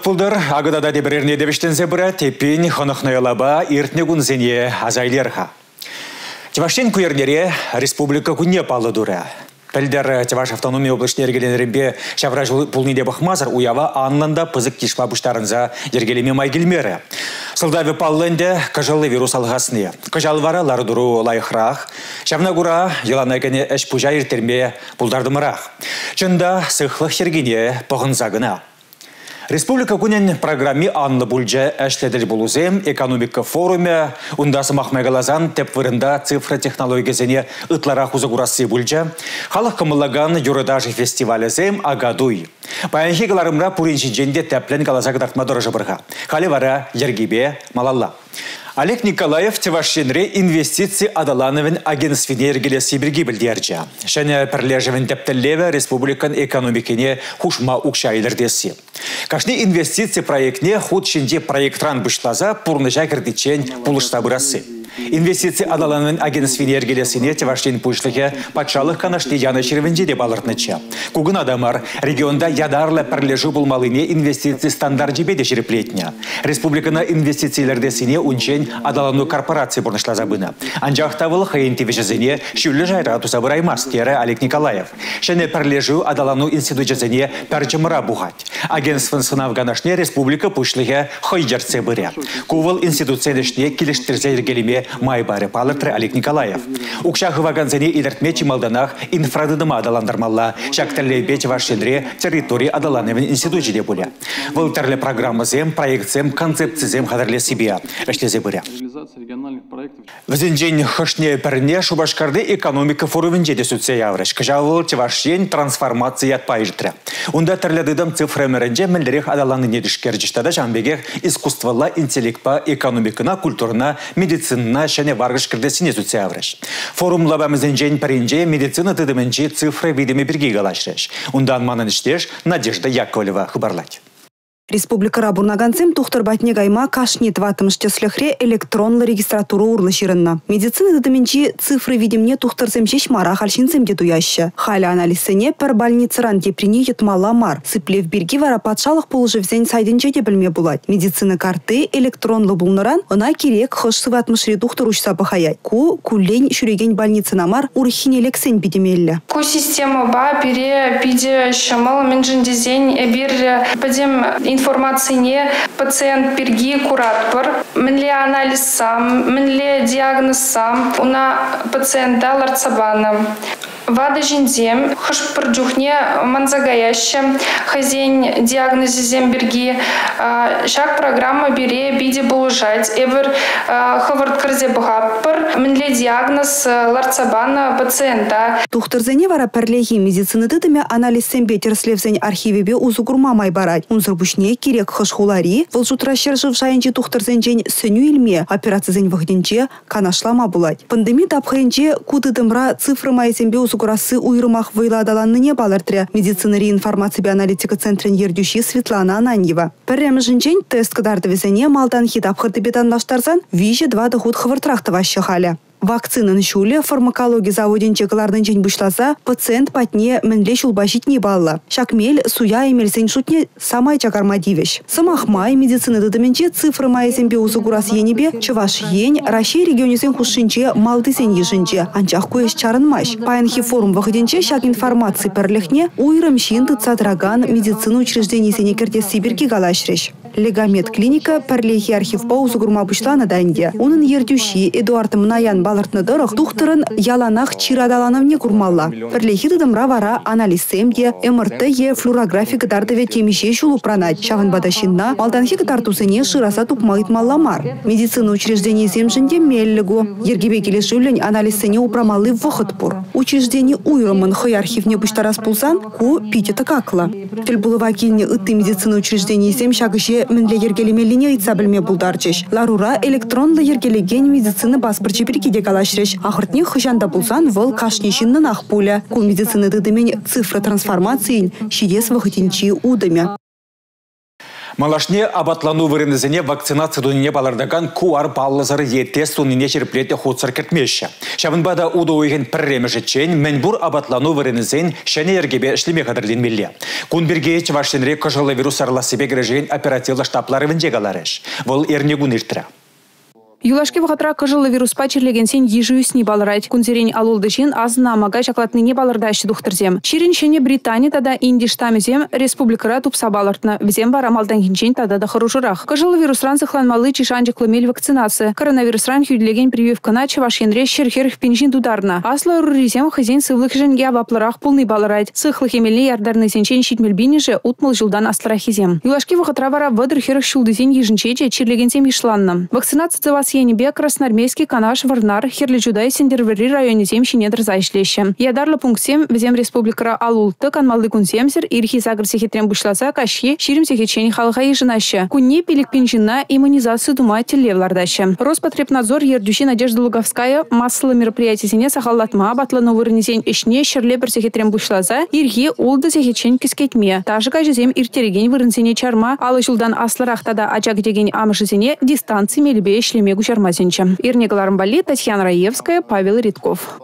пулдар, агадада деберерне дебештензе бұра, тепен хонықнайолаба иртне күнзене азайлерға. Теваштен күернере республика күнне палы дура. Пәлдер Теваш автономия облышын ергеленерінбе шавраж пулниде бақмазыр уява аннанда пызык кишпа бұштарынза ергелеме майгелмері. Сылдавы паллынде кажалы вирус алғасыне. Кажалвара лардуру лайықрақ. Шавнагура елана кәне әш пужа ертерме пулдардымырақ. Чында сықлық ергене пұғынзағына. Республика күнен программе анны бүлже әшледіл болузем экономика форуме ундасы махмегалазан теп вырында цифра технологиясыне ытлара хузагурасы бүлже халық кымылаган юрыдажы фестивалезем агадуй. Паянхигаларымра пуринші женде тәплен галаза кадартма дорожы бұрға. Халі вара ергебе малалла. Олег Николаев Тевашенре инвестиции адалановен агентствене ергелесі бірге білдерді. Шәне пірлежевен тептеллеве республикан экономикене хушма укшайлердесі. Кашны инвестиции проектне худ шенде проектран бұшлаза пурныжа кірдічен пулышта бұрасы. Инвестиции адалановен агентствене ергелесіне Тевашен пушлығы патшалық канашты яна червенде деп алыртныча. Кугын адамар регионда ядарлы пірлежу бұлмалыне инвестиции стандарт жебеде жереплетіне. Республикана инвестициялердесіне унчен адалану корпорации бұрнышла забына. Анжақтавыл хайынтевежізіне шүлі жайра тусабырай мастері Олег Николаев. Шәне пірлежу адалану институтжізіне пәрчіміра бұғат. Агентствен сынавганашне республика пушлығы хайджарце бірі. Кувыл институциядешне келіштірзе ергелеме майбары палыртыры Олег Николаев. Укшағы ваганзене илертме чималданақ инфрадыдыма адаландырмалла. Шактерле Тевашенре территории адаланевен институтжеде бұля. Бұл тәрлі программызем, проектсем, концепцизем қадырле себе. Әштезе бірі. Візінжен хышне пәріне Шубашкарды экономика форумінде де сүтсе яврыш. Кыжавыл Тевашен трансформация атпай жытры. Онда тәрледідім цифрэмерінде мәлдерек адаланы недішкер жыштада жанбеге искусстволла интеллектпа экономикына, культурына, медицинына және варғыш кірдесіне сүтсе яврыш. Форум лабамызінжен пәрінде медицина тыдымынче цифры видеме бірге галашрыш. Ондан манын іштеш Надежда Яковлева хыбарлать. Республика Рабурнаганцем тухтар батне гайма кашнет ватымыште слехре электронлы регистратура урлы ширынна. Медицина дадыминчи цифры видимне тухтарсем шеш мара хальшинцем детуяща. Халя анализсене пер больницаран теприне етмала мар. Сыплев бирги вара патшалық полжы взен сайдынче де білме булать. Медицина карты электронлы булныран, она кирек хышсы ватмышре тухтар учса пахаять. Кулень шүреген больницына мар урхинелексен бидемелле. Ку система ба бире биде шамал менжин дизень бир падем информации не пациент перги куратпор, менле анализ сам, менле диагноз сам, уна пациента ларцабана. Вада жиндем, хаш продюхне манзагаяще, хозяин диагнозе земберги, шаг программа бере биде булужать, эвер хавард карзе бухаппер, менле диагноз ларцабана пациента. Тухтарзене вара перлехи медицины дыдыме анализ сембетер слевзень архивебе узугурма майбарать. Унзырбушне кирек хашхулари, волжутращер жившайнче тухтарзенчен сөню илме, операцизень вахденче канашлама булать. Пандемия тапхайнче кудыдымра цифры майзембе Гурасы уйрымах войладаланныне балыртыря медицинari информация аналитика центрен ердющи Светлана Ананьева. Пәррәмі жінчен тест кадарды везене малдан хитап хырдыбетан лаштарзан виже 2 дохуд хывыртрахты ващы халя. Вакцинын шуле фармакология заводинче кылардын жень бушласа пациент патне менле шулбашит не балла. Шакмель суя эмельсен шутне самай чакарма дивеш. Самахмай медицины дыдыменче цифры майзембе узугурас енебе Чуваш ень Россия регионесен хушинче малтысен ежинче анчах куеш чарынмаш. Паянхи форум выходинче шак информации перлехне уйрым шинты цадраган медицину учреждений сене кертес сибирки галашреш. Легамед клиника перлехи архив по узугурма бушла на данде. Унын ердющи Эдуард Мнаян балартны дырых тухтырын яланах чирадалановне курмалла. Перлехи дыдымра вара анализсемге, МРТ-е, флюорография гдардыве темише шулу пранать. Шавын бадащинна, малданхи гдартусыне шираса тупмайт малламар. Медицина учреждений земжинде меллигу. Ергебе келешулень анализсене упрамалы вахытпур. Учреждение уйрымын хой архивне буштарас пулсан, ку питета какла. Тельбулыва килне ытты медицина учреждений зем шагыше менле ергелемелине айтса білме булдарчыш. Ларура электронлы ергелеген медицины паспорт перекиде калашреш. Ахыртне хыжанда булсан выл кашнешиннын ахпуля. Ку медицины дыдымен цифра трансформации шидес вахытинчи удыме. Малашне абатлану вырынызыне вакцинация дунине балардаган куар баллазары еттес тунине черплете худсар кертмеші. Шабынбада уды ойген пірремешечен мәнбур абатлану вырынызын шәне ергебе ішлеме қадырленмелі. Кунберге Чавашенре кожалы вирус арласыбе грежен оперативлы штаплары вінжегаларыш. Вол эрнегун иртіра. Юлашки вахатра кожалы вирус пачерлеген сен ежуюсни баларайт. Кунзерень алулдышин азнамага шаклатныне балардащы духтырзем. Шириншене Британия тада Инди штамезем республикара тупса балартна. Взем вара малданхинчен тада да хорошурах. Кожалы вирус ран сыхланмалы чишанчыклы мель вакцинация. Коронавирус ран хюдлеген прививка на Чавашенре шерхерх пинжин дударна. Асла руризем хазин сывлых женге авапларах полный баларайт. Сыхлых емелі ярдарны сенчен щитмельбинеже утмал жылдан асларахизем. Юлашки вахатра вара вадыр херх шулдызен ежинчече чирлеген сем ишланна. Вакцинация Енебе Красноармейский канаш Варнар Херлиджудай Сендервери районе земщи недр зайшлеще. Ядарлы пункт 7 в зем республикара Алул тык анмалды кунсемсер ирхи загрси хитрем бушласа кашхи ширимсе хичень халха ежинаща. Кунне пилик пинжина иммунизацию думатель левлардаща. Роспотребнадзор ердющи Надежда Луговская массовые мероприятия зене сахаллатма батлану вырнезень ишне шерлеберсе хитрем бушласа ирхи улды хичень кискетме. Тажы кажезем иртереген вырнзене чарма алы жылдан асларах тада ачак деген амышызене дистанции мелебе шлеме Гущармазинча. Ирне Галармбали, Татьяна Раевская, Павел Ритков.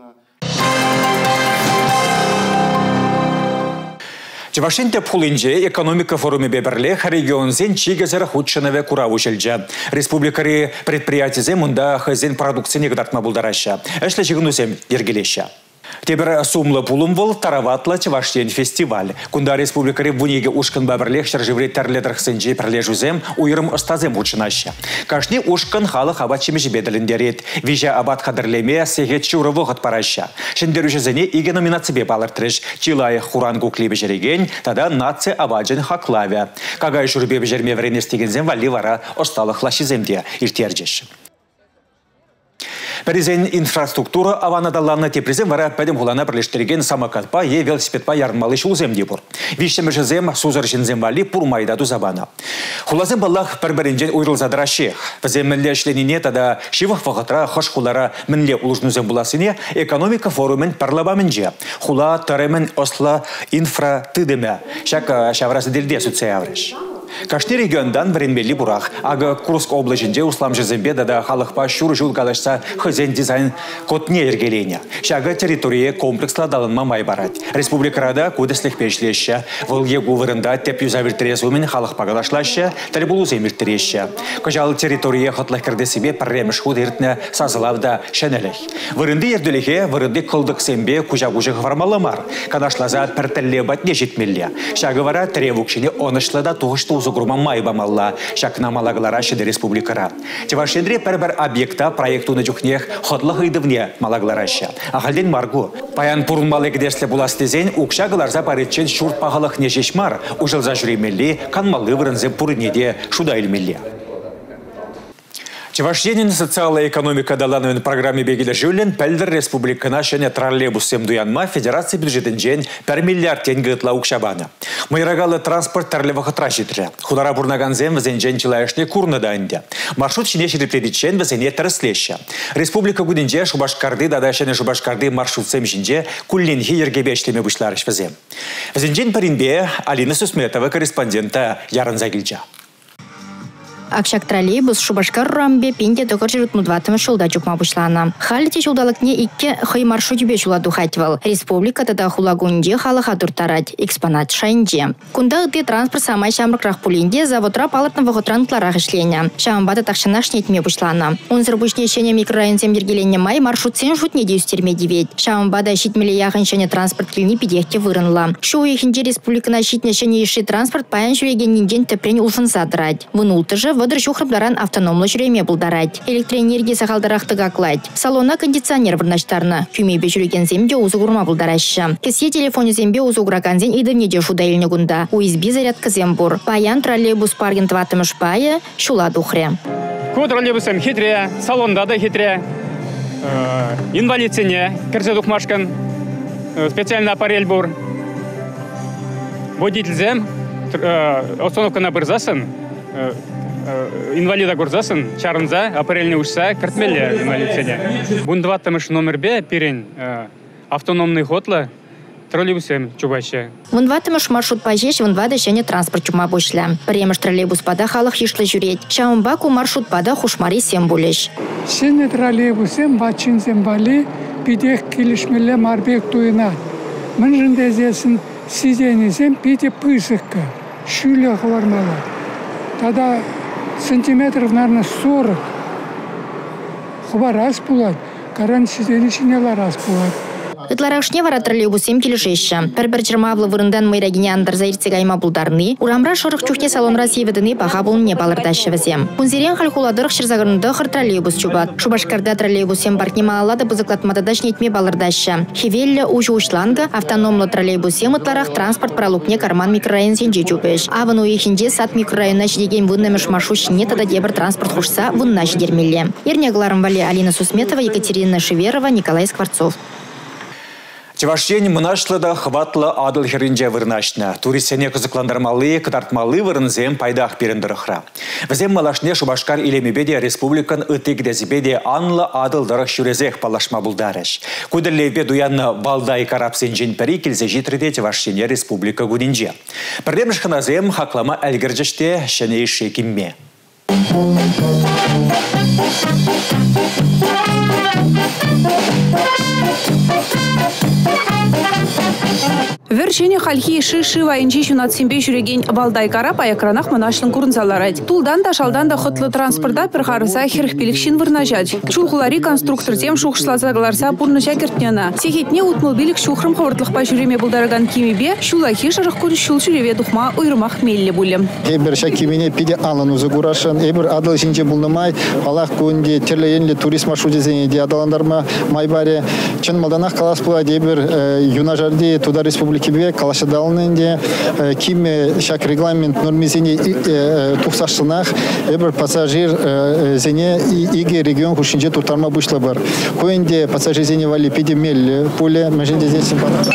Чавашенте пулинже экономика форуме беберле регионзен чигезер худшанове кураву шельджа. Республикари предприятизе мунда хазин продукции негдартма булдараща. Эшле чигнусем ергелеща. Тебер сумлы пулым был тараватла Чавашен фестиваль. Кунда республикари вунеге ушкан баберлех шаржевре терледрах сенджи пролежузем уйрым остазем учынаща. Кашни ушкан халық абат чемеші бедаліндерет. Вижа абат қадырлеме сегет чуры вғыт параща. Шендерушезене иге номинациябе балыртырыш. Чилай хурангу клебе жереген, тада нация абаджен хаклавя. Кагай шурбе бежерме вренестегензем вали вара осталық лашиземде иртерджеш. Перезен инфраструктура аванадалларны тепрезем вара пәдем хулана бірлештірген самокатпа е велосипедпа ярмалы шулзем депур. Вишемешезем сузыршынзем вали пурмайда тузабана. Хулазем баллах пәрбәрінжен уйрылзадырашы. Візем мінле ішленіне тада шивых вағытра хош хулара мінле улужнузем буласыне экономика форумен парламентже. Хула таремен осла инфра тыдеме. Шак шаврасы дельде суцеяврыш. Кашни региондан вренмели бурах, ага Курск облачінде услам жезембе да халықпа шур жул галашса хызен дизайн котне ергелене. Шага территория комплексла далынма май барать. Республикарада кудеслих пешлеща, волге гувырында теп юзавиртерезумен халықпа галашлаща, талибулу земиртереща. Кажал территория хотлах кірде себе парремеш худ иртне сазылавда шенелех. Вырынды ерділіге вырынды кылдық сембе кужа-кужа ғвармаламар. Канашлаза піртілле батне жетмелле. Шага вара тревукшіне онышлада туғышты Узугурма майбамалла, шакна малаглара шеде республикара. Чавашендре пәрбір объекта проекту на жүхнех хотлы хыйдывне малаглараша. Ахалден маргу. Паян пурнмалы кедесле буластезен укшагыларза паретчен шурт пағалық нежешмар, ужылза жүремелли, канмалы вырынзе пурнеде шуда илмелли. Чавашенин социальная экономика далановын программе бегелі жүлін пәлдір республикана шәне троллейбуссем дуянма федерация бюджетін жен 1 миллиард тенге ұтла ұқшабаны. Майрагалы транспорт тәрлі вақытра жетірі. Худара бұрнаганзем візен жен чилайышны курны дайынды. Маршрут шіне шерепледетчен візене тәріслеші. Республика күдінже Шубашкарды дада шәне Шубашкарды маршрутсем жінже күлленхи ергебе әшлеме бұшларыш візем. Візен жен паринбе Алина Сусметова корреспондента Ярын Загилджа. Акшак троллейбус Шубашкар рамбе пенде токар жирутму 20 шулда чукма бушлана. Халите шулдалыкне икке хай маршрут бе шуладу хатвал. Республика тада хулагунде халыха туртарать экспонат шайнже. Кунда ты транспорт самай шамракрах пулинде заводра палатна ваготран кларах ишления. Шамбата такшанаш нетме бушлана. Унзыр бушнешене микрорайонзем ергеленне май маршрут сен шутне дюстерме девет. Шамбада щитмеле яханшене транспорт клини пидехте вырынла. Шу ихинде республикана щитнешене иши транспорт паян швеген нинден тепрень улшын задрать. Вынулты же Вадыр шухрабдаран автономлы жүреме булдарать. Электроэнергия сахалдарахты гаклать. Салона кондиционер вырнаштарна. Кюмебе жүреген земде узугурма булдараща. Кесе телефоне зембе узугураганзен идырнеде шуда елнегунда. USB зарядка зембур. Паян троллейбус парген тватымыш пая шула духре. Ку троллейбусым хитре, салонда да хитре. Инвалидсене кірсе духмашкан. Специальный аппарель бур. Водительзем остановка на бырзасын. Инвалида гурзасын, чарынза, аппарельный ушса, картмеле инвалидсене. Бундваттамыш номер бе перен автономный хотла, троллейбусем чубаще. Вунватымыш маршрут пажеш, вунвады шене транспорт чума бушля. Премеш троллейбус пада халық ешлі жүреть. Шаумбаку маршрут пада хушмари сем булеш. Сене троллейбусем бачинсем бали, пидех килишмеле марбек туйна. Мынжын дезесін сиденесем пиде пысыққа, шүлі қылармала. Тогда сантиметров, наверное, 40. Хуба раз пулат, каран сиденешіне раз пулат. Ытларашне вара троллейбусем келешеші. Пір-бір жырмаблы вырындан майрагіне андар заирцег айма бұлдарны, урамра шорық чухне салонра севедіні баға болыне балырдашы візем. Кунзерен халқуладырық шырзағырынды қыр троллейбус чубат. Шубашкарда троллейбусем баркнема алады бұзықлатмададаш нетме балырдашы. Хевеллі ұжы ұшланғы автономлы троллейбусем ытларақ транспорт пралукне карман микрорайон сенже чубеш. Авын уйхенде сат микрорайонна жидеген выннамеш маршрутшіне тада дебір транспорт хушса вынна жидермелі. Ернегларым вали Алина Сусметова, Екатерина Шеверова, Николай Скворцов. Чевашчен мұнашлыда хватлы адыл херінже вырнашна. Туристсене кызыкландырмалы, кытартмалы вырынзем пайдах беріндіріқра. Візем малашне Шубашкар илемебеде республикан ытыгдезібеде анлы адыл дырық шүрезех палашма бұлдарыш. Кудырлевбе дуянны балдай карапсен жинпері келзе житриде Чевашчене республика гудинже. Бірдеміш хыназем хақлама әлгіржіште шенейші кемме. Вершене хальхи шиши вайынчи шунатсембе жүреген балдай карап аякранах мұнашлын курынзаларад. Тулдан да шалдан да хотлы транспорта перхарыса херхпелікшін вырнажад. Чулхулари конструктордем шухшылазагаларса пурныжа кертнена. Сехетне утмылбилік шухрым хавыртлықпа жүреме бұлдараган кемебе шулахи жырық көріш шул жүреве дұхма ұйрымақ мелі бұлем. Эбір шакимене пиде алыну зыгурашын, эбір адыл жинже бұлнымай, алақ көнде терлейенлі турист маршрутезене де адаландарма майбаре. Чын малданақ қалас бұлады эбір юнажарды туда республики бе калашадалынende ким шак регламент нормизене тухсаштынах эбір пассажир зене иге регион хушинже туртарма бұшлы бар. Койенде пассажир зене вали пиде мел поле мәженде зесін бар.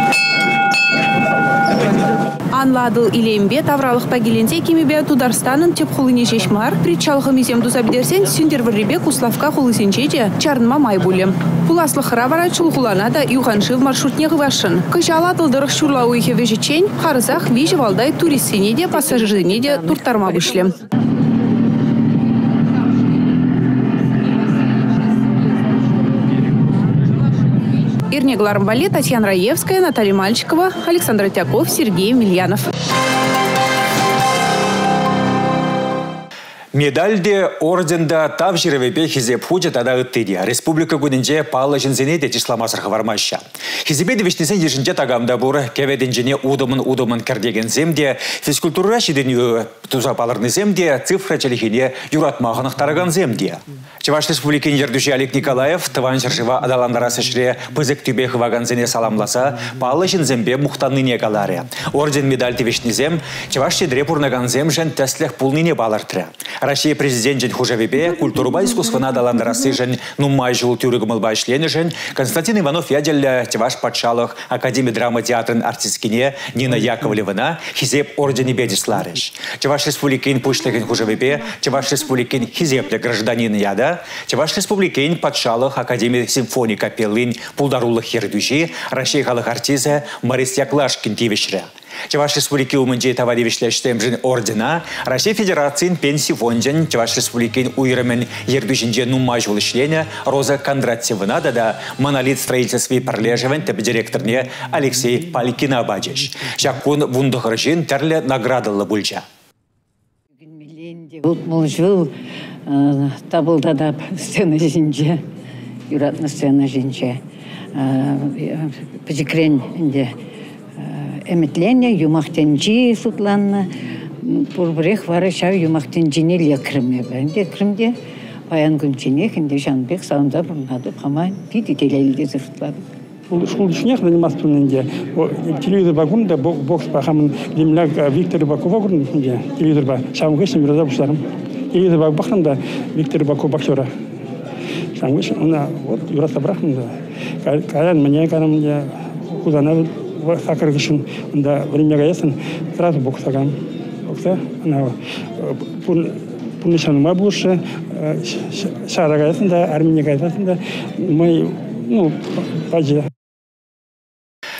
Анладыл илембе тавралық пагеленде кемебе Тударстанын теп хулыне шешмар, притчалғы мезем дузабидерсен сюндерварребе Куславка хулысенчеде чарынма май булем. Пуласлы хыравара чулхулана да юханши в маршрутне гывашын. Кышаладыл дырық шурла уйхе вежечень, харызах вежі валдай туристсене де пассажирзене де туртарма вышлем. Ирнегларм Вале, Татьяна Раевская, Наталья Мальчикова, Александр Тяков, Сергей Мильянов. Медальде орденда тав жиревепе хизеп худжа тада ыттыди. Республика гудинже палы жинзене де числамасырхы вармаща. Хизебеде вишнесен ежинже тагамда бур кевединжене удымын кердеген земде, физкультура шиденю тузапалырны земде, цифра челихине юратмағынық тараган земде. Чеваш республикин ердуши Олег Николаев тыван жыржыва адаландара сешре пызык тюбех ваганзене саламласа палы жинзембе мухтанныне галаре. Орден медаль тевишнезем, Чеваш шедре пурнаганзем жен теслех пулныне балартре. Россия президент жен хужавебе культурба искусствына даландарасы жен нумай жыл тюрігімыл члені жен Константин Иванов яделі Чеваш патшалық Академия драма театрын артисткине Нина Яковлевна хизеп ордені бедисларыш. Чеваш республикин пушлеген хужавебе, Чеваш республикин хизепле гражданин яда, Чеваш республикин патшалық Академия симфоний капеллин пулдарулық хердуши Россия халық артиза Марис Яклашкин тивишре. Чеваш республики умынже тавадевишлештем жин ордена, Россия Федерациян пенсии фонден Чеваш республикин уйрымен ердушинже нумай жыл ишлене Роза Кондратьевна да монолит строительстве парлежевен теп директорне Алексей Палькина баджеш. Шакун вундухыр жин терле наградылы бульча. Бұл жыл табылдадап сцена жинже, юратны сцена жинже, пжикрен инде эметлене юмахтенжи сутланна пурбрех вары шав юмахтенжине лекрме бенде кримде паян гүнчине хинде жанбек саунда бурнады хамай пити телелде зыртлады. Школ шнях заниматься телевизор багунда бокс пахамын демляк Виктор Бакова гурнде телевизор ба шамгышын бироза бушларым. Телевизор баг бахнда Виктор Баков боксера. Шамгыш она вот юрата брахнда. Каян мне канамде кузана сакыргышын да времяга ясын сразу боксаган. Бокса она пунишан мабуша шарага ясын да армияга ясын да мы пажи.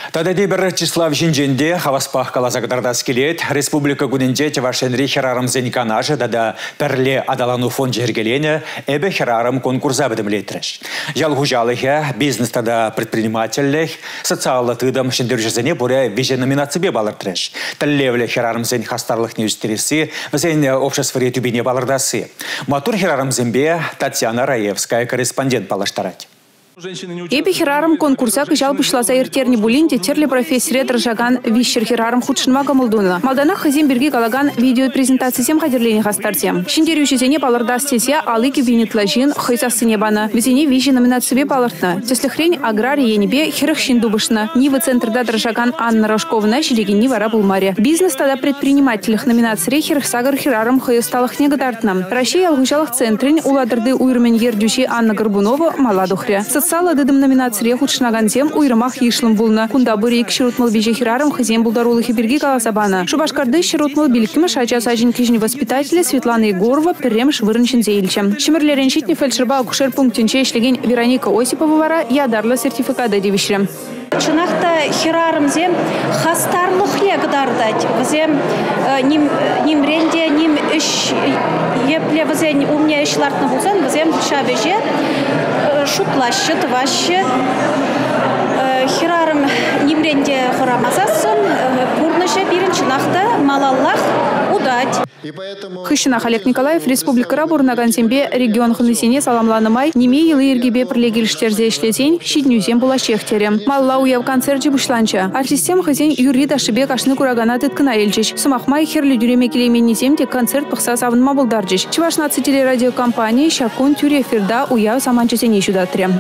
Тада дебір Числав Жинженде хаваспах калазагдардас келет, республика күнінде Тевашенри херарым зеньканажы дада перле адалану фон жергелене эбе херарым конкурса бідімлетріш. Ялгужалыхе, бизнес тада предпринимательлех, социалы тыдым шендержезене бұре веже номинацибе балыртрыш. Тәллевле херарым зен хастарлых неустересі, візен обществоре тюбине балырдасы. Матур херарым зенбе Татьяна Раевская, корреспондент палаштарать. Эбе херарым конкурса кыжал пушласа иртерни булинде терле профессоре дрожаган вищер херарым худшынма гамылдуна. Малдана хазим берги галаган видеопрезентациясем хадерлени хастартем. Шиндерю жезене балырдас тесе алыки винетлажин хойсасыне бана. Везене вижи номинацию балыртна. Теслехрень аграрий енебе херых шиндубышна. Нива центрда дрожаган Анна Рожковна шелегени вара булмаре. Бизнес тада предпринимательных номинаций херых сагар херарым хойосталых негадартна. Россия алгужалых центрин уладырды уйрмен ердюши Анна Горбунова маладухре. Сала дедым номинация худшнаган тем уйрмах ишлым булна. Кунда бурик ширутмал беже хирарым хазем булдарулы хиберги каласабана. Шубашкарды ширутмал билькима шача сажин кижни воспитателя Светлана Егорова перремш вырынчин зейльчем. Шимерлерен щитни фельдшерба акушер пунктинче ишлеген Вероника Осипова вара ядарла сертификата девишрем. Чынақта хирарымзем хастарлық легдардать. Візем нимренде ним іш епле візен у меня ішлартны болсан, візем шабеже шутлашы, твашы. Хирарым нимренде хорамазасын, пурныше бірін чынақта малаллах удать. Хыщинах Олег Николаев республика бурнаган зембе регион хынысене саламланымай неме елы ергебе пірлегеліштерзе ішлезен щиднюзем була шехтерем. Малла уяв концерт бушланча. Артистем хызен юрри дашыбе кашны курагана тыткына елчеш. Сымахмай херлі дүреме келеменнезем те концерт пықса савынма булдарчеш. Чувашнацы телерадиокомпания Шакун тюре эфирда уяв саманчызене шудатрем.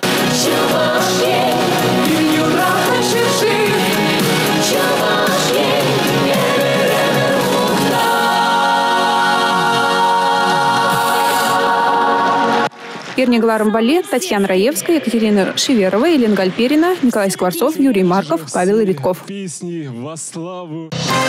Ернегларом Бале, Татьяна Раевская, Екатерина Шеверова, Елена Гальперина, Николай Скворцов, Юрий Марков, Павел Ритков. Песни во славу.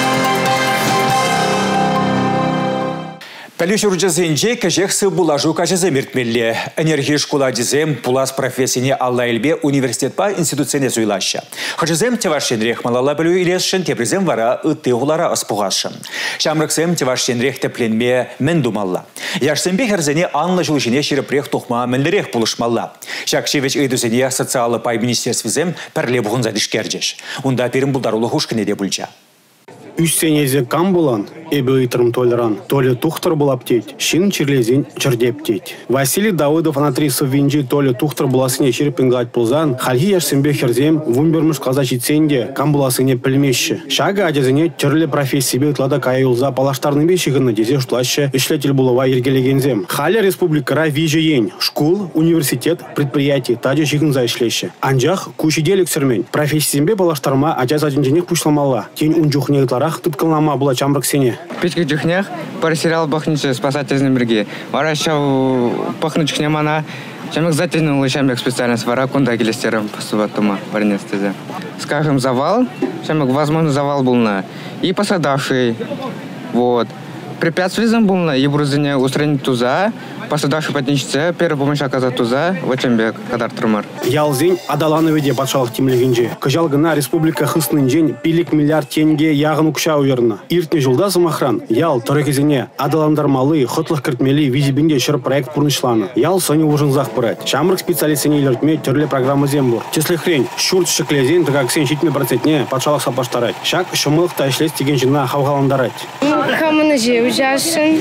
Пәліш үрджізенже кәжексі бұлажу кәжізі мертмелі. Энергия школа дизем пулас профессияне Алла Эльбе университет па институцияне зуйлашы. Хажызем Тевашенрех малала білу илесшін тепризем вара үтті ғулара аспуғашын. Шамрықсем Тевашенрех тепленме мен думалла. Яшсенбе херзене анлы жылжыне шерепрех тухма мінлерек бұлышмалла. Шакшевич үйдізене социалы пай министерствізем пәрле бұғын задышкердеш. Унда перім бұлдарулы хушкіне де бүлча. Үстенезе кам булан, эбе ытрым толеран, толе тухтар булаптеть, шин чирлезин чырдептеть. Василий Давыдов Анатрисов винджи толе тухтар буласыне черпингать пулзан, хальги яшсенбе херзем вумбермыш казачитсенде кам буласыне пельмешші. Шага адезене чырле профессиебе ытлада кайылза палаштарны бешігіні дезе штлаще ишлетель булава ергелегензем. Халя республикара вижеен, школ, университет, предприятий таде шигінза ишлеще. Анжах кучиделік сірмен. Профессиебе палаштарма адяз аденженек пушламала. Тень унжухне рах тыткалнама была чамрыксене. Печки джихнях парсерал бахниче спасательный береги. Варащал пахнучхне мана. Чамик затянул чамик специальность вара кунда гелестером посуватума парнестезе. Скажем завал, чамик возможно завал был на и посадавший. Вот. Препятствие был на и брузине устранить туза. Посадавший потничце, первая помощь оказать туза, в Очембек, Кадар Трумар. Ялзень адалановеде патшалық темлегенже. Кыжалгына республика хыснын жен пилик миллиард тенге яғын укша уверна. Иртне жылда замахран, ял тарыгезене адаландармалы, хотлық кіртмели визибинде шыр проект пурнышланы. Ял сони ужынзақ пырать. Шамрық специалистене илертме түрлі программы зембур. Теслехрень, шурт шыклезен, тыгаксен шитме процентне патшалық сапаштарать. Шак шымылық тайшлес теген жина хавғаландарать. Хамыны же ужашын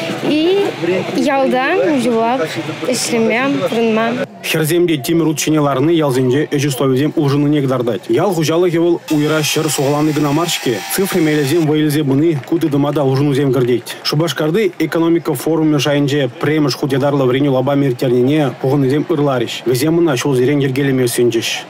и ялда жуап, ішлемем, пұрынмам. Херземде темір утченеларыны ялзенде өжісловезем ұлжыны негдардать. Ял хужалы кевыл уйра шыр суғаланы гынамаршке, цифры мелезем вайлезе бұны куды дымада ұлжынузем гірдейт. Шубашкарды экономика форуме жайынже премыш худедарлы вреню лаба мертернене пұғынызем ырлариш. Веземына шул зерен ергелеме сенжеш.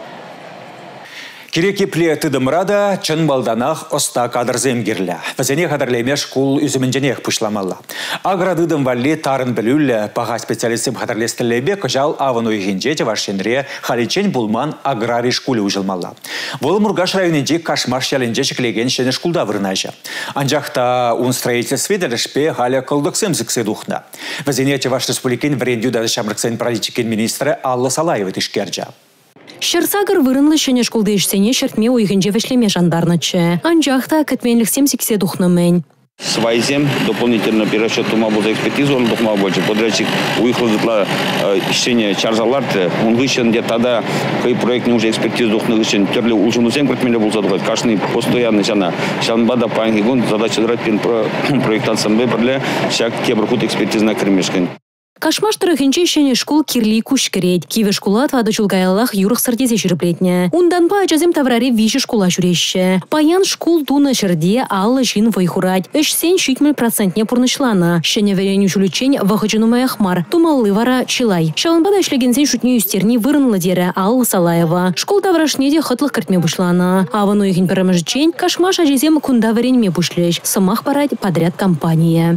Керекепле тыдымрада чын балданах оста кадрзем гирлі. Візене қадырлеме шкул үзімінженех пышламалла. Аградыдым валли тарын білулі паға специалистім қадырлестілебе күжал авын ойгенже Тевашенре халичен булман аграрий шкулі ұжылмалла. Бұл Мургаш районенде кашмаш ялінже шіклеген шені шкулда вырнайжа. Анжақта он строительстве дәлішпе халя қылдықсым зіксе дұхна. Візене Теваш республикен врендю дәді шамрықсен политикен министрі Алла Салаева тішкерджа. Шерсагыр вырынлы шене школды ишсене шертме уйгынже вешлеме жандарнычы. Анжахта кытменліксем сиксе духнымен. Свайзем дополнительно перерасчет тума был за экспертизу, он духма больше. Подрядчик уехал для ищения чарзаларты, он вышел где тогда, кой проект не уже экспертизу духнул ищен, терли ужинусен кратмели был задухать, каждый постоянно сяна. Шанбада пангигун задача драть пин проектациям выбрали, всяк кебрхут экспертизна кремешкин. Кашмаштыры хинче шене школ кирли куш керет. Киве школат вады чулгаялах юрых сардезе жүріплетне. Ундан па ажазем тавраре виші школа жүрещі. Паян школ туна шырде аллы жин вайхурать. Сен 60% пурнышлана. Шене вереню жүлічен вахычынумай ахмар. Тумаллы вара чилай. Шаланбада ішлегенсен шутне юстерни вырынлы дере Алла Салаева. Школ таврашнеде хытлық картме бушлана. Авану ихин пірамыжчен кашмаш ажазем кунда веренме бушлеш. Самах парать подряд компания.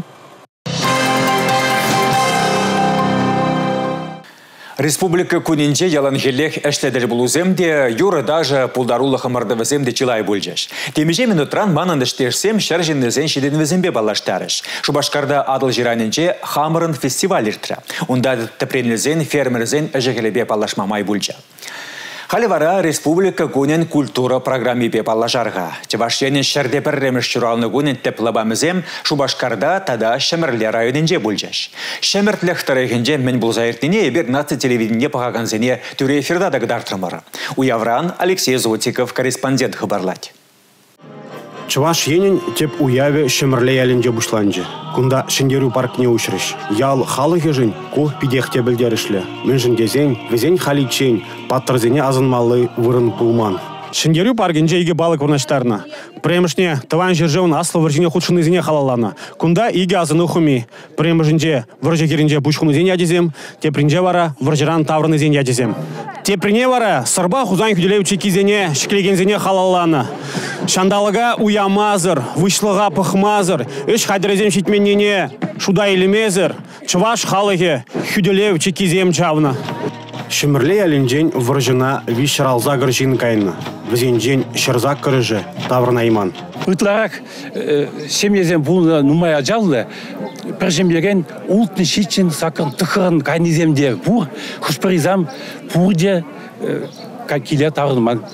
Республика Кунинче яланхелех эшледер булуземде юры даже пулдарулы хамардавыземде чилай бульжеш. Темеже минутран манан эштешсем шаржиннезен шиденвезембе балаштарыш. Шубашкарда адыл жиранинче хамырын фестиваль иртра. Унда тепренлезен фермерзен эжегелебе балашмамай бульжа. Халивара Республика Кунин культура программе пепалажарга. Чевашьянин шардепер ремеш чуралны Кунин теплабамызем Шубашкарда тада Шемерле районинже бульжаш. Шемертлех тарихинже мен булзаиртине ебер наци телевидение пагаганзене тюре эфирда дагдартырмары. Уявран Алексей Зотиков, корреспондент хабарлать. Чуваш енин теп уяве Шемерле ялинже бушланжы. Кунда шендеру паркне ушрыш. Ял халыхе жын ку пидехте білдерішлі. Мен жындезен, везен халичен, паттырзене азынмалы вырын пулман. Шендеру паркенже иге балық вырнаштарына. Премышне тыван жержевын аслы выржине худшыны зене халалана. Кунда иге азыны хуми. Премышнже выржы керінже бушхуны зен ядезем, тепринже вара выржыран таврыны зен ядезем. Теприне вара сырба хузан хүделеучі кизене шіклеген зене халалана. Шандалыға уямазыр, вышлыға пықмазыр, үш қадырезем шетменнене шуда елемезір, чываш халығы хүделеу чекизем чавна. Шемерле әлінжен выржына вишралза гыржин кайны, візенжен шырзак кырыжы таврна иман. Үтларак семьезен бұл нумай ажалды, піржемлеген ұлтны шитшін сақын тұқырын кайнеземдер бұр, құшпыризам бұрде какилер таврныман.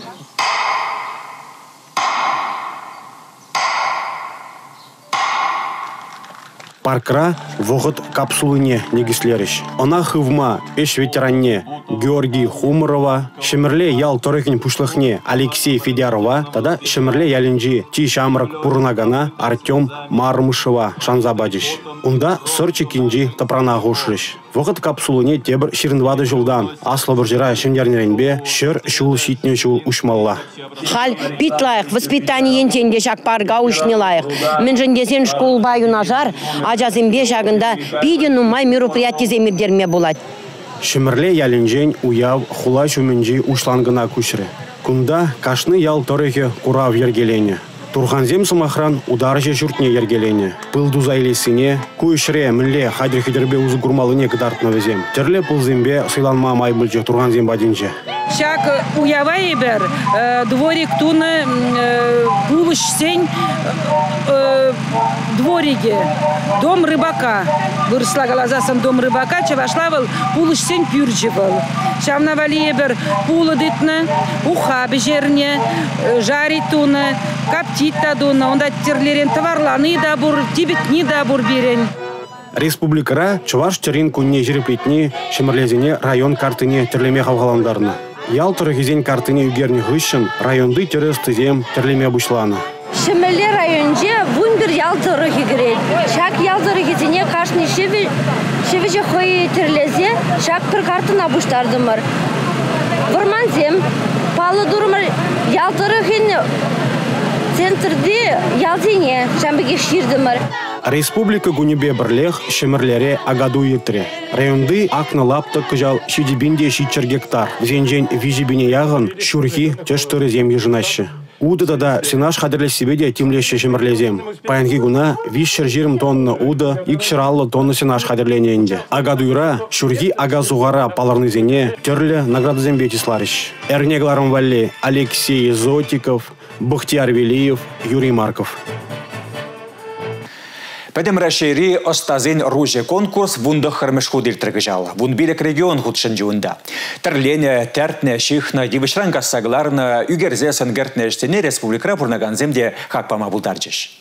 Паркра вогыт капсулыне негислеріш. Она хывма эш ветеранне Георгий Хумырова, Шемерле ял торыкин пушлыхне Алексей Федярова, тада Шемерле ялинжи Ти Шамрак Пурнагана Артем Мармышева шанзабадиш. Унда сырчы кинжи тапрана ғошрыш. Вогыт капсулыне тебір ширинвады жылдан. Аслы біржира шемдернеренбе шыр шул шитне шул ушмалла. Хал питлайық, воспитание ентенде жак парга ушнелайық. Мен жындесен школ баю нажар, ажазымбе жагында пидену май мероприятие земирдерме болады. Шемерле ялинжен уяв хула шуменжи ушлангына күшірі. Кунда кашны ял торыхе курав ергелене. Турханзем самахран ударжа журтне ергелене. Пылду зайлесіне, көшіре мінле хайдыр хидербе uzы гурмалыне кыдартна везем. Терле пылзембе сыйланма май бүлже Турханзем бадинже. Шак уявай бер, дворик туны булыш сень двориге, дом рыбака. Выросла глазасам дом рыбака, чевашлавал булыш сень пюрдживал. Шавнавали бер пулы дытны, уха бежерне, жарит туны, каптит тадуны, онда терлерен товарланы да бур, тибетни да бур берен. Республикара чуваш терин кунне жереплетни Шемерлезене район картыне терлеме хавгаландарны. Ял тұрғызен картыне үгерні ғышын районды терес тізем терлеме бұшланы. Шемерле районже вун бір ял тұрғы керет. Шак ял тұрғызене қашны шевеже қойы терлезе шак бір картына бұштардымыр. Вырманзем, палы дұрмыр ял тұрғын центрде ялзене шамбеге ширдымыр. Республика Гунебе бірлех Шемерлере агаду етре. Районды акны лапты күжал шидебінде шитчер гектар. Зенжен вижебіне яғын шурхи чештыры зем ежынашы. Уды да сенаш қадірлі себеде тимлеші Шемерлезем. Паянки гуна вишшер жирым тонны уды, икшыраллы тонны сенаш қадірлененде. Агадуйра шурхи агазуғара паларны зене терлі награды зембе числарыш. Эрнегларым валли Алексей Зотиков, Бахтияр Велиев, Юрий Марков. Пәдем рәшері остазен руже конкурс вунды хырмышку диртіргі жал. Вун билік регион худшын жуында. Тірлені, тәртіне, шихна, дивішран кассагларны, үгерзе сынгертіне іштене республикра бұрнаган земде хақпама бұлдаржыш.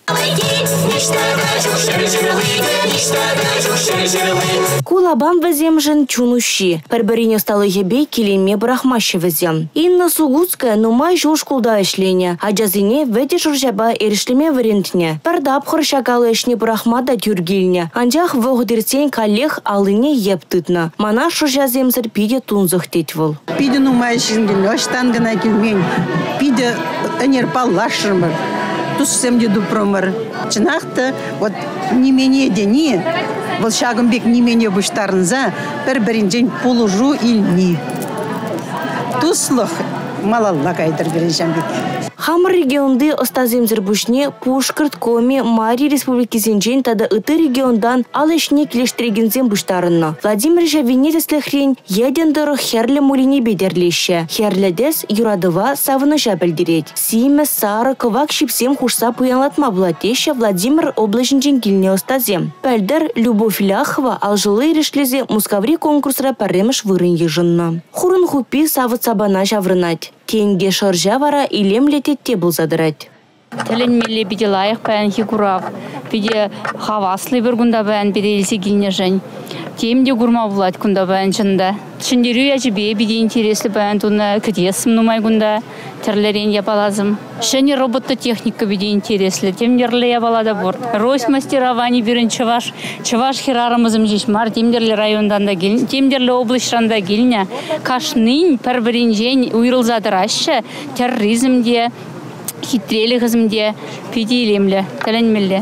Кулабам везем жын чунущи. Перберине сталы ебей килиме брахмаще везем. Инна Сугутская нумай жуш кулда ішлене. Аджазине веде журжаба еришлеме варентне. Пердап хоршакалы ішне брахмада тюргильне. Анжах вғдырсен коллег алыне ептытна. Мана шуржаземзір пиде тунзық тетвыл. Пиде нумай жингілі, оштангына келмен. Пиде энерпал лашырмыр. Туссемде дупромыр. Чынақты, вот немене дени, вот шагымбек немене бұштарынза, бір-бірінжен пулужу илни. Туслық малалла кайдыр біріншен бек. Хамыр регионды остаземзір бүшне Пушкырт, Коми, Мари республикизенжен тада ыты региондан алышне келештрегензен бұштарынна. Владимир Жавинетеслі хрен едендірі херлі мулине бедерлеші. Херледес юрадыва савыныша білдерет. Симе, сары, ковак шипсем хушса пуянлатма бұлатеші Владимир облачынжен келіне остазем. Пәлдір Любовь Ляхова алжылы ерешлезе Мускаври конкурсыра пәрреміш вырын ежынна. Хурын хупи савыт сабана жаврынать. Кенге шаржа вара илем лететте бұл задырать. Тәлінмелі біде лайық бән хикурав, біде хаваслы бір күнда бән біде елсе келіне жын. Темде күрма бұлад күнда бән жында. Шындеру әжібе біде интереслі бән тұны күтесім нұмай күнда тірлерен ябалазым. Шыны роботты техника біде интереслі, темдерлі ябалада бұр. Ройс мастеровани бірін чываш херарымызым жешмар, темдерлі райондан да келін, темдерлі облышранда келіне. Кашнын пәрбірін жен уйрылзадырашы терроризмде, хитрелі қызымде педелемлі, тәлінмелі.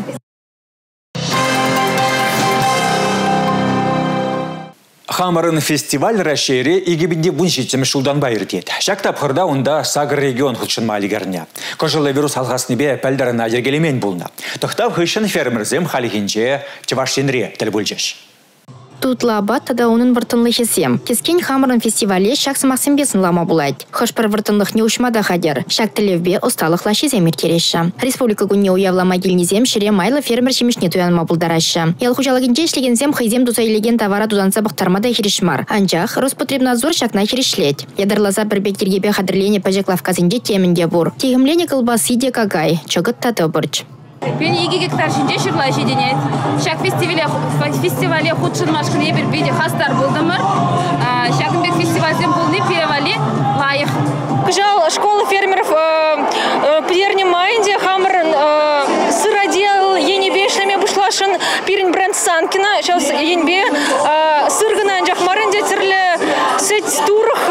Хамарын фестиваль рәшері егебінде бұншетсімі шулдан байыр деді. Жақтап қырда онда Сагыр регион құлшын малигеріне. Көжілі вирус алғасыныбе пәлдеріна ергелемен болна. Тұқтав хышын фермерзем халихинче чывашшенре тіл бөлжеш. Тутлабат тада onun выртынлы хесем. Кескен хамырын фестивале шаксы максимбесін лама булайд. Хышпыр выртынлық не ушмада хадер. Шак тілевбе осталық лашезем еркереші. Республика күнне уявлама гильнезем шире майлы фермер шемешне туянма булдарашы. Ел хужалығынче ішлегензем хайзем дузайлеген товара дузанса бұқтармада херишмар. Анжақ Роспотребнадзор шакна херишлет. Ядарлаза бір бектергебе хадырлене пәжеклав казынде темінде бур. Тегімлене кылбасы де кагай. Чогыт таты бұрч. Мен 2 гектар шынже шырлай жеденет. Шак фестивале худшын машқыне бір бейде хастар болдымыр. Шакынбек фестивальзен болны перевали лайық. Кыжал школа фермеров принимает хамрын сыродел енебе шлеме бушлашын пирин бренд Санкина. Сейчас енебе сыргына анжақмарын детерлі сет турх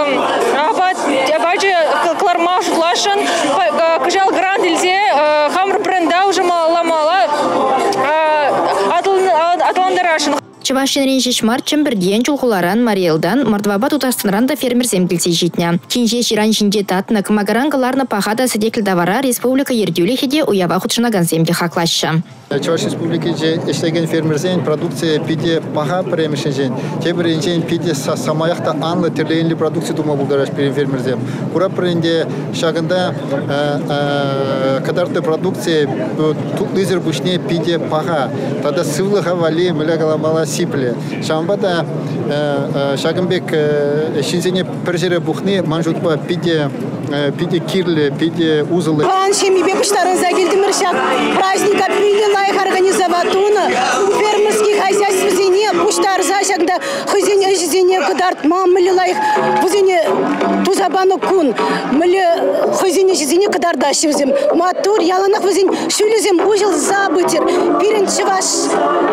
абачы кларма шутлашын кыжал гранд илзе хамр бренда уже мала атландарашын. Чывашшенрен жешмар чымбірден чулхуларан Мариэлдан мардваба тутастанран да фермер земгілсе житня. Кинже ширан жинде татны кымагарангаларны пахада садекіл давара республика ердюлехеде уява худшынаган земде хаклашы. Чуваш республики же эшлеген фермерзен продукция пиде паха премешен. Тебренжен пиде самаяқта анлы терлейінлі продукция тума булдараш перен фермерзен. Кура пренде шагында кадарты продукция тутлызер бушне пиде паха. Тада сывлыха вали мылягаламала сипле. Шамбада шагымбек шинзене пержере бухны манжутба пиде кирле, пиде узылы. План шемибе пыштарынза келдіміршак праздника приняла их организоватуна. Фермерских хозяйств зене пыштарза шагда хызене зене кадарт мамылила их бузене тузабану кун. Мыле хызене зене кадардашевзем. Матур яланах вызен шүлезем ужил забытер. Пирен чываш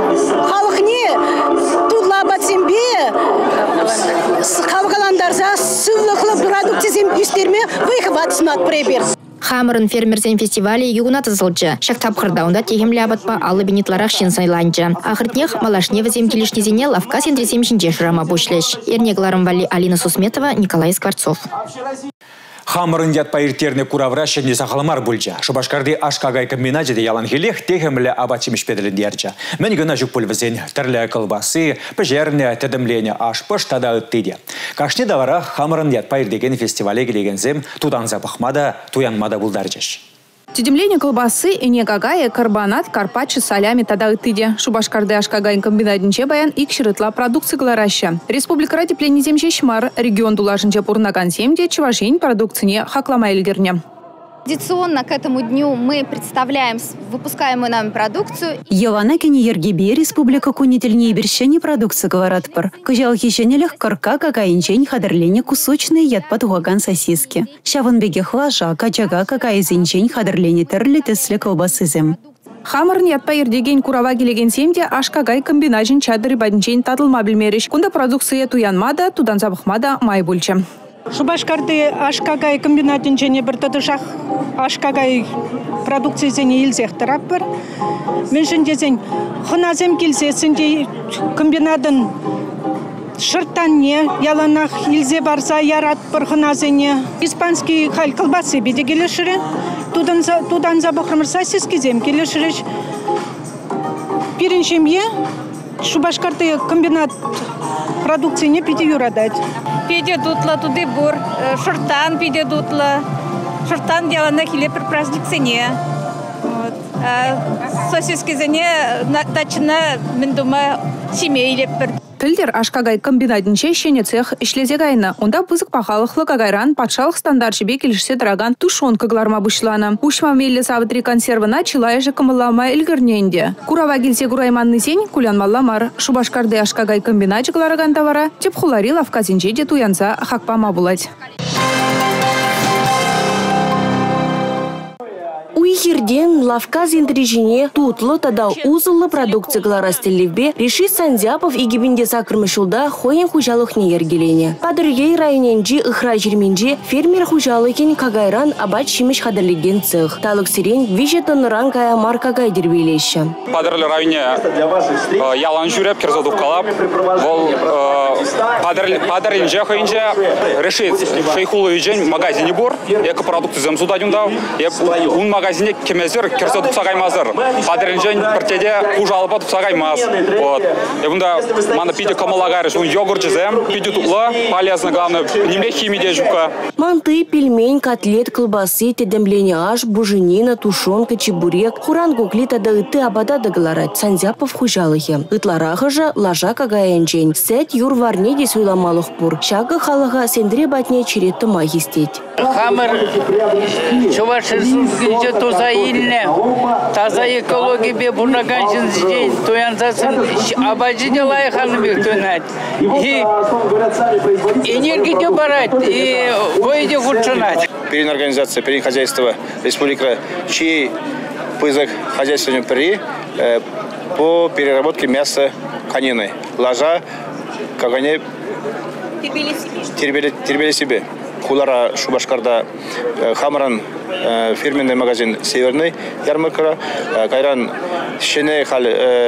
халықне тудлабатсембе халқаландарза сывлықлы продуктизем үстерме выхватсынат пребер. Хамырын фермерзен фестивале югуна тызылчы. Шактап қырдаунда тегемлі абатпа аллы бенетларах шен сайланчы. Ахыртнех малашне вазем келешнезене лавка сендресем шинче жырама бушлеш. Ернегларым вали Алина Сусметова, Николай Скворцов. Хамырын ятпа иртерне куравра шенне сахаламар бульча. Шубашкарды ашкагай комбинатеде ялан хелех тегемлі абачимеш педелін дерча. Мен гына жүк пульвізен тірлі колбасы, пежерне, тедемлене ашпыш тада ыттыде. Кашне давара хамырын ятпа ирдеген фестивале келегензем тудан запахмада, туянмада булдарчыш. Тедемление колбасы, энегагая, карбонат, карпаччо, солями тада ытыде. Шубашкарды ашкагайын комбинатинче баян икширытла продукция глараща. Республика ради пленниземче шмар, регион дулашинче пурнаган семде, чевашень продукцине хаклама эльгерне. Традиционно к этому дню мы представляем выпускаемую нами продукцию. Йованакине Ергебе республика кунительнее берщение продукции говоратпар. Кожал хищенелях карка какаинчень хадерлене кусочные ядпад угаган сосиски. Шаванбеге хлажа, качага какаизинчень хадерлене терли тесле колбасызем. Хамар нет поердеген курава келеген семде ашкагай комбинажин чадыры бадинчень татылма билмериш. Кунда продукция туянмада, тудан забахмада май бульче. Шубашкарды ашкагай комбинатинчене бір тадышақ ашкагай продукциясене илзех тараппыр. Мен жіндезен хыназем келсесінде комбинатын шыртанне, яланақ илзе барса ярат бір хыназене. Испанский хал колбасы беде келешірі. Тудан забықырмырса сескезем келешіріш. Біріншемге Шубашкарды комбинат продукцияне пиде юрадать. Пиде дутла туды бур, шыртан пиде дутла. Шыртан делана хиле per праздник цене. Сосиски зене тачына мен дума семейле бір. Тылдер ашкагай комбинатинче шене цех ишлезегайны. Онда бызык пахалықлы кагайран патшалық стандарт жебе келішсе дыраган тушонка гларма бұшланы. Ушма мейлі савытри консервына чилай же кымылама илгірненде. Курава келсе курайманны сень кулянмалламар. Шубашкарды ашкагай комбинат глараган товара теп хулари лавказинче де туянса хакпама булать. Уйхерден лавказ интрижине тутлы тада узылы продукция гларастелевбе решит Сандзяпов и гибинде сакрмышулда хоен хужалых не ергелене. Падыргей районенджи ыхра жерменджи фермер хужалыхин кагайран абат шимеш хадырлеген цех. Талык сирен виже тоныран кая марка гайдербелеші. Падырлы районе ялан жүреп керзадук калап. Вол падырынже хойынже решит шейхулы үйжен магазине бур. Эко продукты земсуда дюндав. Un magazine kemezir kerse tutsaгаymазыр. Падырынжен біртеде хужалыпа tutsaгаймаз. Вот. Бунда мана пиде камалагарыш, он йогурт жезем, пиде тутлы, полезно, главное, немле химия жука. Манты, пельмень, котлет, колбасы, тедемление аш, буженина, тушенка, чебурек, хуран гукли тада ыты абада догаларать. Сандзяпов хужалыхе. Ытларахы же лажа кагаянчень. Сет юр варнеде суйламалых пур. Шага халага сендре батне черетты магистеть. Хамыр Чувашинский тоза илне, таза экология бе бурнаганшин день, туянзасын абажине лайханы бек төнать. И энергию барать, и воеде худшинать. Перин организация, перин хозяйства республика, чьи пызок хозяйственным при по переработке мяса конины. Ложа, как они тербели себе. Хулара Шубашкарда Хамран фирменный магазин Северный ярмарка, Кайран Шене хал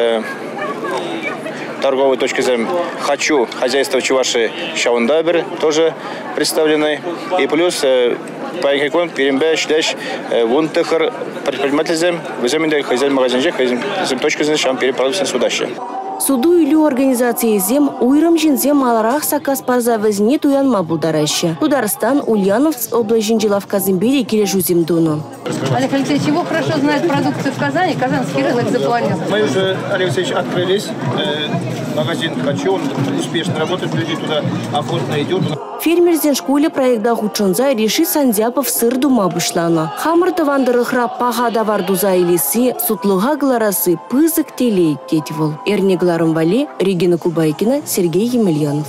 торговой точки зрения «Хочу» хозяйство Чуваши Шаундабер тоже представлены. И плюс Пайкон, Перембе, Шлеш, Вунтехар, предприниматель взаимный хозяин магазин точки зрения Шам перепродукция судаща. Суду или организации зем уйрам жинзем маларах сакас парза везне туянма булдараща. Ударстан Ульяновц облажинджи лавказымбеде кележу земдуну. Олег Алексеевич, его хорошо знает продукцию в Казани, казанский рынок заполонил. Мы уже, Олег Алексеевич, открылись. Магазин «Хочу», он успешно работает, люди туда охотно идут. Фермерзен школе проекта худшонза решит Сандзяпов сыр дума бұшлана. Хамырды вандырықра пағада вардуза илесі, сутлыға гларасы пызык телей кетівол. Эрне Гларым Вали, Регина Кубайкина, Сергей Емельянов.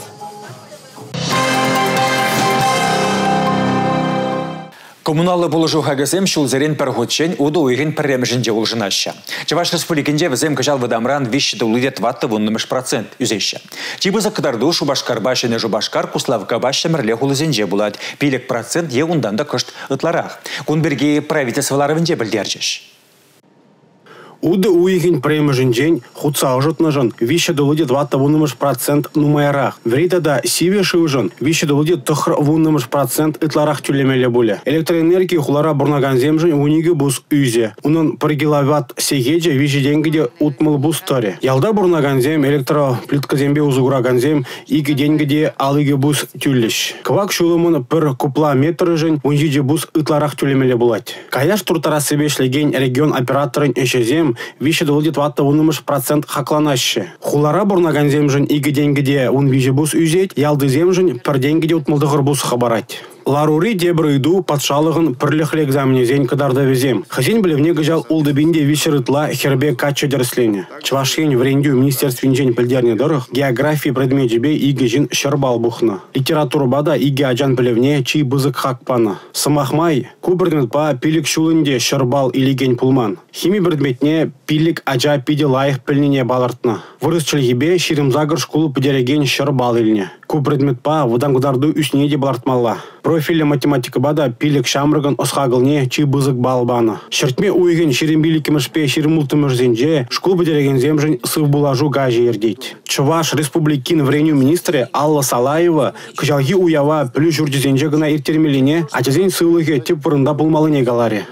Коммуналы болыжу хагасем шулзерен перхотчен уду уйген перемежинде улжынаща. Чаваш республикинде візем кажал выдамран вещеті улыдет ватты вуннымыш процент юзеща. Чибызы кыдарду шубашкар башыны жубашкар куславка башы мірле хулызенже булат. Пилек процент еунданда кышт ытларах. Кунберге правительстволары вінде білдерчеш. Уды уйхин премежин день, худса ожитнажен, вище долуди 20% нумайрах. Вритада сиве шивжен, вище долуди тохр 20% итларах тюлемеле буле. Электроэнергия хулара бурнаган земжен униги бус узе. Унын per киловатт сегеже вище денгиде утмыл бус торе. Ялда бурнаган зем электроплитка зембе узугураган зем иги денгиде алыги бус тюллеш. Квак шулымын per купла метр жен унжиде бус итларах тюлемеле булать. Каяш туртара себе шлеген регион операторын эшезем вище долуди 20% хакланаще. Хулара бурнаган земжен иги денгиде ун виже бус үзет, ялды земжен per денгиде утмылдығыр бус хабарать. Ларури дебрыйду патшалығын пірліхлі экзамене зен кадарда везем. Хазин білівне гыжал улдыбинде вишерытла хербе кача дерслені. Чвашен врендю министерствен жен пілдерне дырық, географии предметжебе иге жин шырбал бухна. Литература бада иге аджан білівне чий бызык хакпана. Самахмай, ку предметпа пилік шулынде шырбал илеген пулман. Хими предметне пилік аджа пиде лайық пілнене балартна. Вырысчылгебе ширымзагыр шкулы пидереген шырбал илне. Ку предметпа вадангударду үснеде балартмалла. Профилі математика бада пилік шамрыгын осхагылне чий бызык балбаны. Шертме уйген ширимбили кемешпе ширимултымыш зенже шкул бедереген земжен сыв булажу гажи ердейт. Чуваш республикин вреню министре Алла Салаева кыжалги уява пілі жүрді зенже гына иртермеліне, ачазен сывлыге теп вырында булмалыне галаре.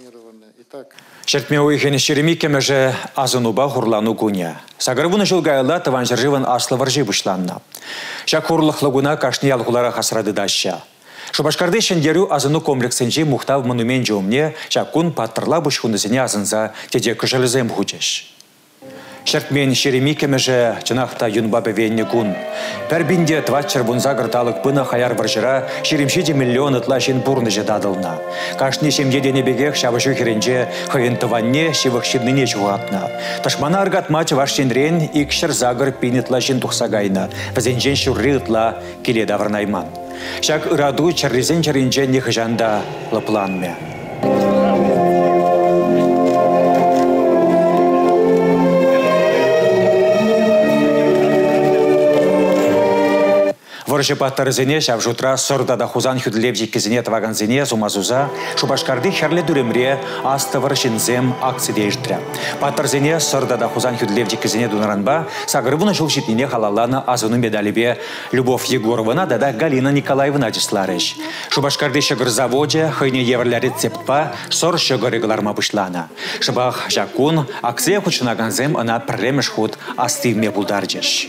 Шертме уйген ширими кемеже азынуба хурлану гуня. Сагарвуна жылгайла таван жыржыван аслы варжи бушланна. Шак хурлықлыгуна кашни алгулара хасрады даща. Шубашкарды шендеру азыну комплексенже мухтав монумент жомне шакун паттырла бушхунызыне азынса теде күжілізем хучеш. Шертмен шереми кемеже чынақта юнбабы венне кун. Пәрбінде тватчыр бунза гырталық пына хаяр варжыра шеремшеде миллион ытла шен бурны жедадылна. Кашни шемде денебегек шабышы херенже хыйынтыванне шивық шидныне жуатна. Ташмана аргатмач вашшенрен икшір загыр пинетла шен тухсагайна. Вазенжен шурри ытла келе давырнайман. Шак ыраду чарризен чаринже нехыжанда лапланме. Варжы паттарызыне шавжутра сордада хузан хүдлевжі кезіне тваганзыне зумазуза Шубашкарды херле дүремре асты варшинзем акциде иштірі. Паттарызыне сордада хузан хүдлевжі кезіне дунаранба сағырвуна жыл житнине халалана азыну медалибе Любовь Егоровна дада Галина Николаевна жисларыш. Шубашкарды шыгыр заводе хыйне еврлі рецептпа сор шыгыры гларма бұшлана. Шыбақ жакун акция хучынаганзем ана піремеш худ астивме булдаржеш.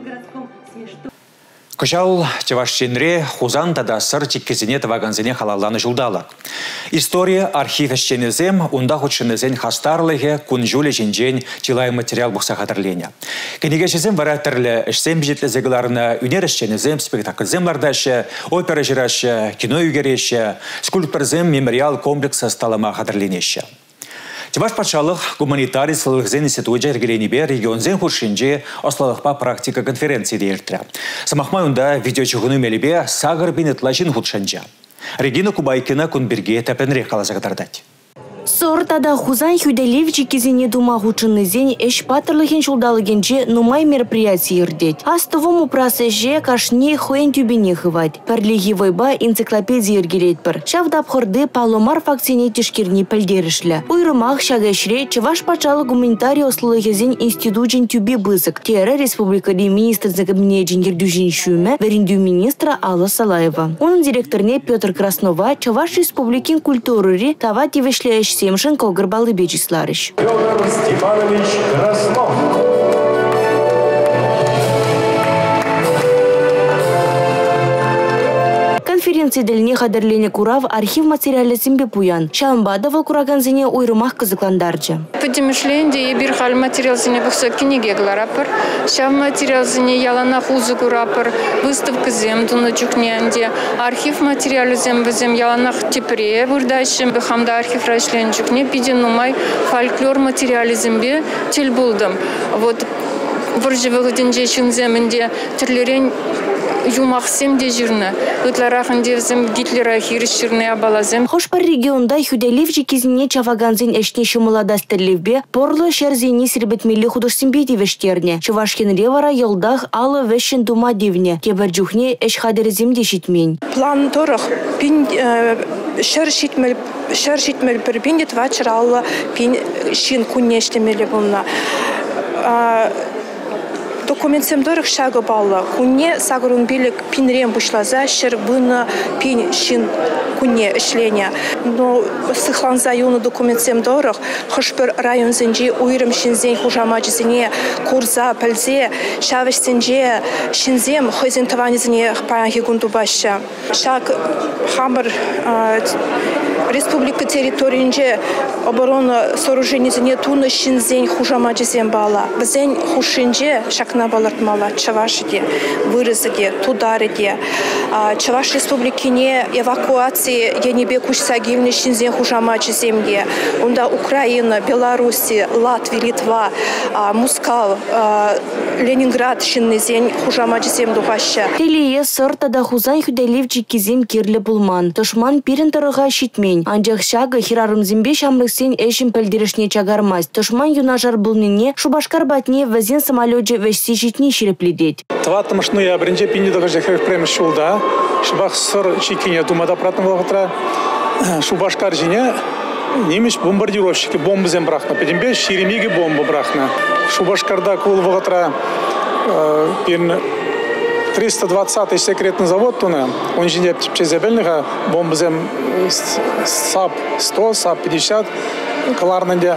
Кышал чевашченре хузан тада сыр чеккезіне таваганзіне халаланы жылдалық. История архив әшченезем, унда худшынезен хастарлығы күн жүлі жинжен чилай материал бұқса қадырлене. Кенегешезем вара түрлі ішсем бежетлі зегіларына үнер әшченезем, спектакльзем лардашы, опера жирашы, кино үгереші, скульптурзем мемориал комплекса сталама қадырленеші. Чеваш патшалық гуманитарий сылықзен институты жәргеленебе регионзен худшинже ослалықпа практика конференции дейіртірі. Самахмай унда видеочығыны мелебе сағыр бенетлажин худшанжа. Регина Кубайкина күнберге тәпенірек қалазағдардать. Сор тада хузан хүделевчі кезіне дума худшынызен эш патырлығын жолдалығынже нумай мероприятие ердет. Астывому прасыже кашне хуен тюбене хывать. Пәрлігі вайба энциклопедия ергелет бір. Шавдапхырды паломар факцияне тишкерне пәлдерішлі. Уйрымақ шагашре Чеваш патшалы гуманитарий ослылығызен институтжен тюбе бызык. Тері республикады министр загабинеджен ердюжен шуме верендю министра Алла Салаева. Оның директорне Петр Краснова Чеваш республикин культуры тава тевешлееш Семшин Колгырбалы Бечисларыш. Петр Степанович Краснов. Конференции дельне хадерлене курав архив материалы зимбе пуян. Шамбадова кураганзине уйрымах кызыкландарчы. Подемышленде ебир хал материал зине бухса книге гларапар. Шам материал зине ялана хузу курапар. Выставка зем дуна чукненде. Архив материалы зем везем яланах тепре. Бурдайшим бехамда архив рашлен чукне. Пиден нумай фольклор материалы зимбе тельбулдам. Вот варжевых деньжей шинземінде терлерен юмахсем де жүрні. Ытларахын девзім Гитлера хирішірне абалазем. Хошпар регионда хүделевжі кезіне чаваганзен әшне шымыладастырлевбе порлы шәрзені сірбетмелі худышсымбе девештерне. Чувашкен ревара елдах алы вешен дума девне. Кебір жүхне әш хадерізем дешітмен. План торық пин шар житмел бір бенде твачыр алла пен шин күнештемелі бұлна. Документсем дорых шага балла. Кунне сагрун билик пинрем бушлаза шер бына пин шин кунне ишления. Но сыхланза юны документсем дорых хышпер район зенджи уйрым шинзен хужамачзене курза пальзе шавыш зенже шинзем хызен таванизене паян хигундубаща. Шаг хамбар республика территориинже оборона сооруженизене туны шинзен хужамачзен бала. Бзен хушинже шакна балартмала Чавашиде, вырызыде, тударыде. Чаваш республикине эвакуации янебе кушсагильны шинзен хужамачы земле. Онда Украина, Беларуси, Латвия, Литва, Мускал, Ленинград шиннезен хужамачы землю баща. Телие сортада хузан хүделевчи кизем кирле булман. Тошман пирен тарыга шитмен. Анжақ шага хирарым зембе шамрыксен эшин пельдерешне чагармаз. Тошман юнажар булнине шубашкар батне вазен самолётже вешси житни ширепледеть. Тватымышну я бренже пинди дагажехев прямо шулда. Шубах сыр чикине думада пратным вагатра. Шубашкар жине немеш бомбардировщики бомбы зем брахна. Педембе ширемиги бомбы брахна. Шубашкарда кул вагатра пин 320-й секретный завод туна. Он жине птипчезебельнага бомбы зем САП-100, САП-50 каларнанде.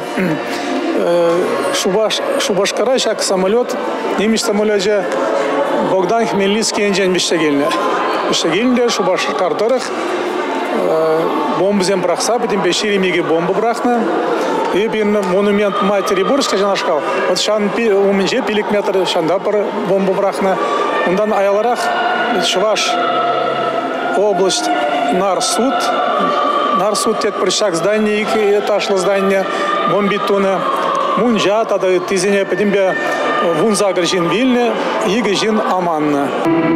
Шубашкара шак самолет, немеш самолете Богдан Хмельницкий энжен бештегельне. Бештегельнде Шубашкардырых бомбы зем брахса, потом беширемиги бомбы брахна. И бин монумент матери Бурска жанашкал. Вот шан уменже пилик метр шанда пар бомбы брахна. Ондан аяларах Чуваш область Нарсуд тет пришак здание, и этажлы здание бомбитуна. Мунжа тада тизине подимбе вунзагр жин Вильне, ига жин Аманна.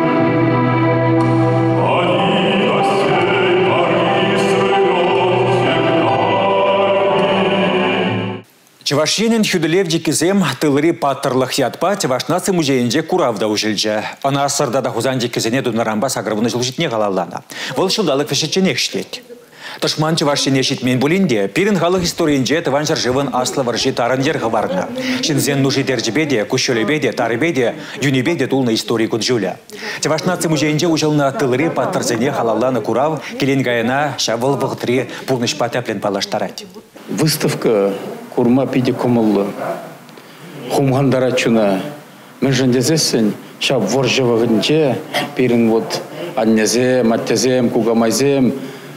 Чавашенен хүделевде кизем тылыри паттырлық ятпа Чавашнасы музейінде куравда ужылжы. Ана асырда да хузанде кизене дунарамба сагрывыны жылжитне қалалана. Вол шылдалық фешетченек штет. Тышман Чавашене шитмен булинде, пирин халық историинже тыван жаржывын аслы варжи тарындер ғаварна. Шинзен нужи дерджибеде, кущолебеде, тарыбеде, юнибеде тулна истории кунжуля. Чавашнасы музейінде ужылна тылыри паттырзене халалланы курав, келенгайына шавыл вғытри пурнышпа тәплен палаштарать. Выставка курма пиде комылы. Хумгандарачуна. Мен жандезесен шап воржевағынче пирин вот аннезем, аттезем, кугамайзем,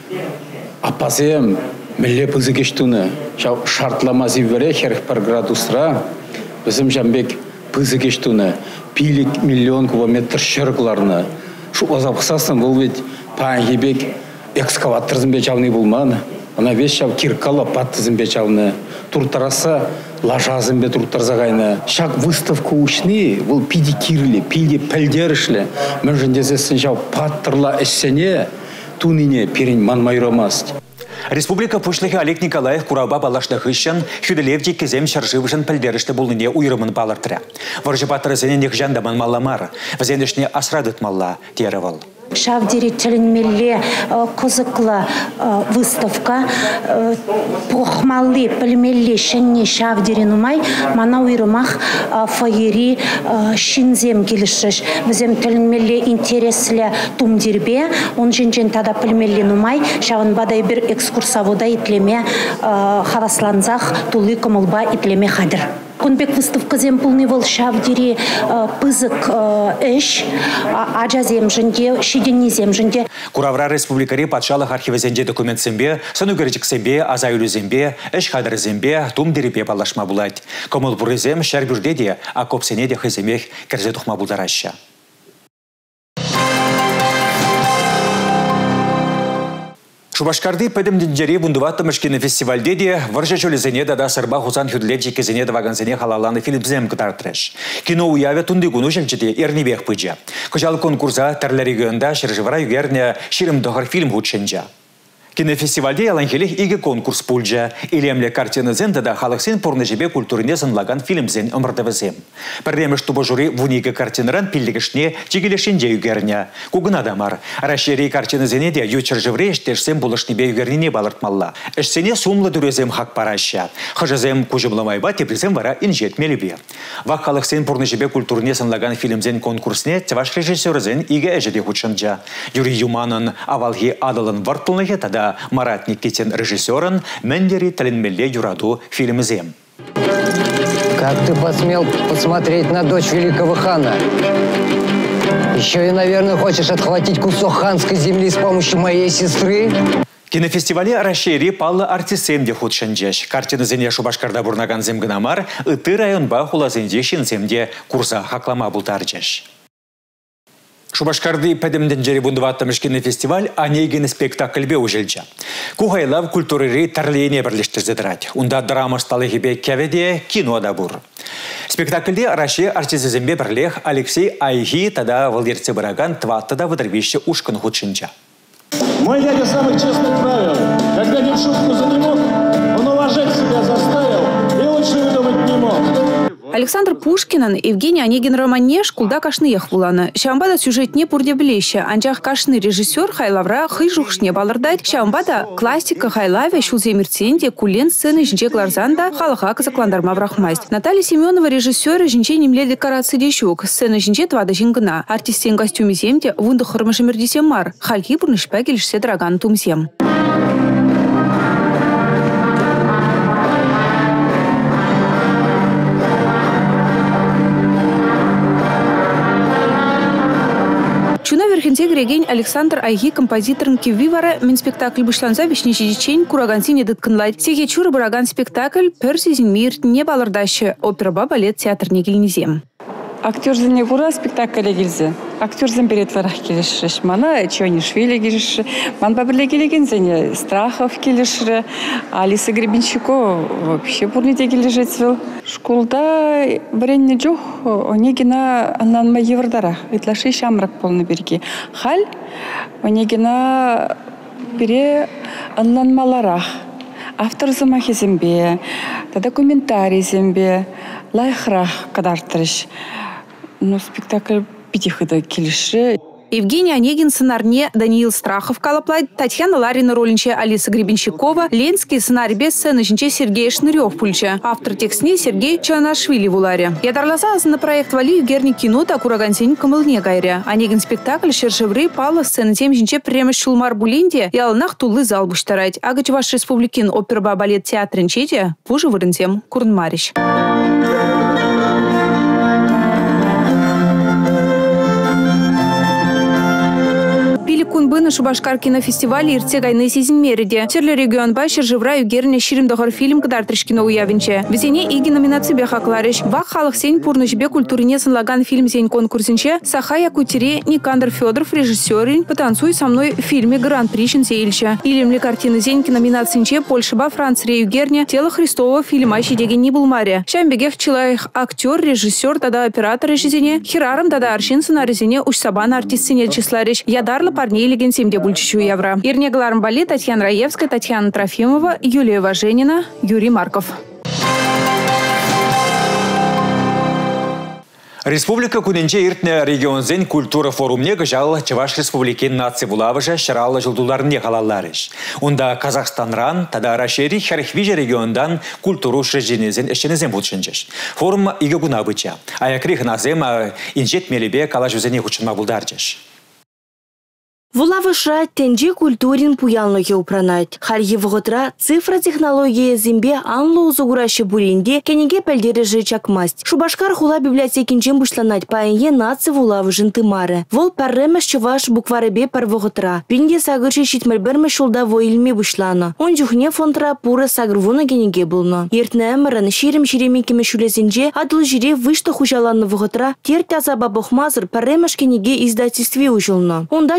апазем, милле пызыгештуны. Шап шартламази вере херх пар градусра. Бізім жамбек пызыгештуны. Пилик миллион кубометр шыргларны. Шу озапқсасын бұл ведь паангебек экскаваторзын бечавны булманы. Она весь шав киркала паттызын бечавны. Туртараса лажазын бе туртарзагайны. Шак выставка учны, бұл пиди кирлі, пиди пәлдерішлі. Мен жындезесін шав паттырла эссене, тунине перен манмайромаст. Республика пушлығы Олег Николаев кураба балашных ищен, хүделевде кезем шаржывышын пәлдерішті бұлныне уйрымын балыртыры. Варжыпатырызыне нехжандаман малламар, вазендішне асрадыт малла теревал. Шавдери членмелле козыкла выставка похмалли пельмелле шенне шавдери нумай мана уйрымах фаери шинзем келишеш візем членмелле интересле тумдирбе он жинжен тада пельмелле нумай шавын бадай бір экскурсовода итлеме хавасланзах тулы комылба итлеме хадыр. Конбек выставка зем полный вол шавдери пызык эш ажа земженде шиденни земженде. Куравра республикари патшалық архивезенде документ зембе, санугерчик зембе, азаюлю зембе, эш хадыр зембе, тум дерепе палашма булать. Комыл бурызем шарбюрдеде, а копсенеде хыземех керзе тухма булдараща. Шубашкарды пәдімдендері бұндыватты мүшкені фестивальде де варжа жөлізіне дада сырба хузан хүділевчі кезіне давағанзіне халаланы филипзем кытартырыш. Кино уяве тунды күні жілчіде ернебек пыджа. Күжал конкурса тәрлі регионда шыржывара югерне ширым доғыр фильм худшынжа. Кинофестивальде яланхелих иге конкурс пульджа. Илемле картины зендада халықсен порнежебе культурине сынлаган фильмзен омырдывызем. Пірремеш тубы жюри вуниге картиныран пиллигішне чигелешенде югерня. Кугын адамар. Рашери картины зенеде ючер живре ештешсем булышнебе югернине балыртмалла. Эшсене сумлы дүрезем хак параща. Хыжызем кужымлымайба тепризем вара инжетмелебе. Вак халықсен порнежебе культурине сынлаган фильмзен конкурсне теваш режиссерзен иге эжеде хучынжа. Юрий Юманын авалги адылын вартылныхе тада Марат Никитин режиссерын Мендери Таленмелле юраду фильмзем. Как ты посмел посмотреть на дочь великого хана? Еще и, наверное, хочешь отхватить кусок ханской земли с помощью моей сестры? Кинофестивале Рашери паллы артисем де худшанжеш. Картина зене Шубашкарда бурнаган земгнамар, ыты районба хулазенде шинземде курса хаклама бултаржеш. Шубашкарды пәдімден жері бұндываттымыш кинофестиваль анейген спектакльбе ұжылжа. Кухайлав культурыри тарлейне бірліштірзедірад. Унда драма сталығыбе кәведе кинода бұр. Спектакльде Раши артизізімбе бірлех Алексей Айги тада Валдерце Бараган тваттыда выдырвище ушкын худшынжа. Мой дядя самых честных правил. Когда не в шутку занемог, он уважать себя заставил и лучше выдумать не мог. Александр Пушкинын Евгений Онегин романне шкулда кашны ехвуланы. Шамбада сюжетне пурде білеші. Анжақ кашны режиссер хайлавра хый жухшне балырдайд. Шамбада классика хайлаве шулземирценде кулен сцены жінче гларзанда халыға кызыкландарма брахмасть. Наталья Семенова режиссер жінче немле декорации дешук. Сцены жінче твада жингына. Артистен костюме земде вунды хырмышымердесем мар. Хальки бурнышпа келішсе драган тумсем. Чуна верхенте грегень Александр Айги композиторын кививара мен спектакль бышланса вишнече дичень курагансине дыткынлайд. Сеге чуры бураган спектакль персизин мир не балырдашы опера балет театр негелнезем. Актер зене кура спектакль келзе. Актер зен беретларах келешреш. Мана Чонишвили келеш. Ман бабырле келеген зене Страхов келешре. Алиса Гребенщикова вообще бурните келешетсвел. Школда бренне жох Онегина аннанма еврдарах. Итлаши шамрак полны берги. Халь Онегина бере аннанмаларах. Автор замахи зембе. Тогда комментарий зембе. Лайхрах кадартрыш. Но спектакль пятихыда келеші. Евгений Онегин сценарне Даниил Страхов калаплайд, Татьяна Ларина ролинче Алиса Гребенщикова, Ленский сценарий без сцены жінче Сергей Шнырев пульче. Автор текстне Сергей Чанашвили в уларе. Ядарласа на проект вали герни кино та курагансень камылне гайре. Онегин спектакль шершевры пала сцены тем жінче премеш шулмар булинде и алнах тулы зал буштарать. Агач ваш республикин опера балет театрын чете пужы вырынтем Курнмарищ. Кунбы на Шубашкар кинофестивале ирте гайны сезинмереде. Черле регион башер живра югерне ширимдохор фильм кадартрыш кино уявинче. Везене иги номинации бехакларыш. Вак халых сень пурнышбе культурине сынлаган фильм сень конкурсинче. Сахая Кутере Никандр Федоров режиссерин «Потанцуй со мной» в фильме Гран-при Шинсеильча. Илемли картины зеньки номинациинче Польшиба Франция югерне Тело Христова фильма Щедеги Нибулмаре. Шамбегех человек актер, режиссер, тада оператор режизене. Хираром тада аршин сценаризене Ушсабан артистине числарыш. Ядарла парней леген 70 евро. Ирнегларм балет Татьяна Раевская, Татьяна Трофимова, Юлия Важенина, Юрий Марков. Республика Куненче иртне регионзен культура форумне гыжал Чуваш республикен нации булавыжа шыралы жылдуларне халалларыш. Унда Казахстанран, тада Рашери Харихвижа региондан культуру шреженезен эшенезен булшынжеш. Форум иге гуна быча. Аякрих назем инжет мелебе калажузене хучынма булдаржеш. Вулавышра тенже культурин пуянлыге упранайт. Харье вғытра цифра технология зембе анлы узугураши буринде кенеге пәлдері чакмасть. Шубашкар хула библиотекинчен бушланать паенге наци вулавышын тымары. Вол парремеш чуваш букваребе пар вғытра. Пинде сагырши шитмельберме шулда воилме бушлана. Он жухне фонтра пуры сагрвуна кенеге булна. Ертне әмірін ширим-ширеме кемешулезінже адыл жире вышты хужаланы вғытра тер таза бабухмазыр парремеш кенеге издательстве ужылна. Онда чувашла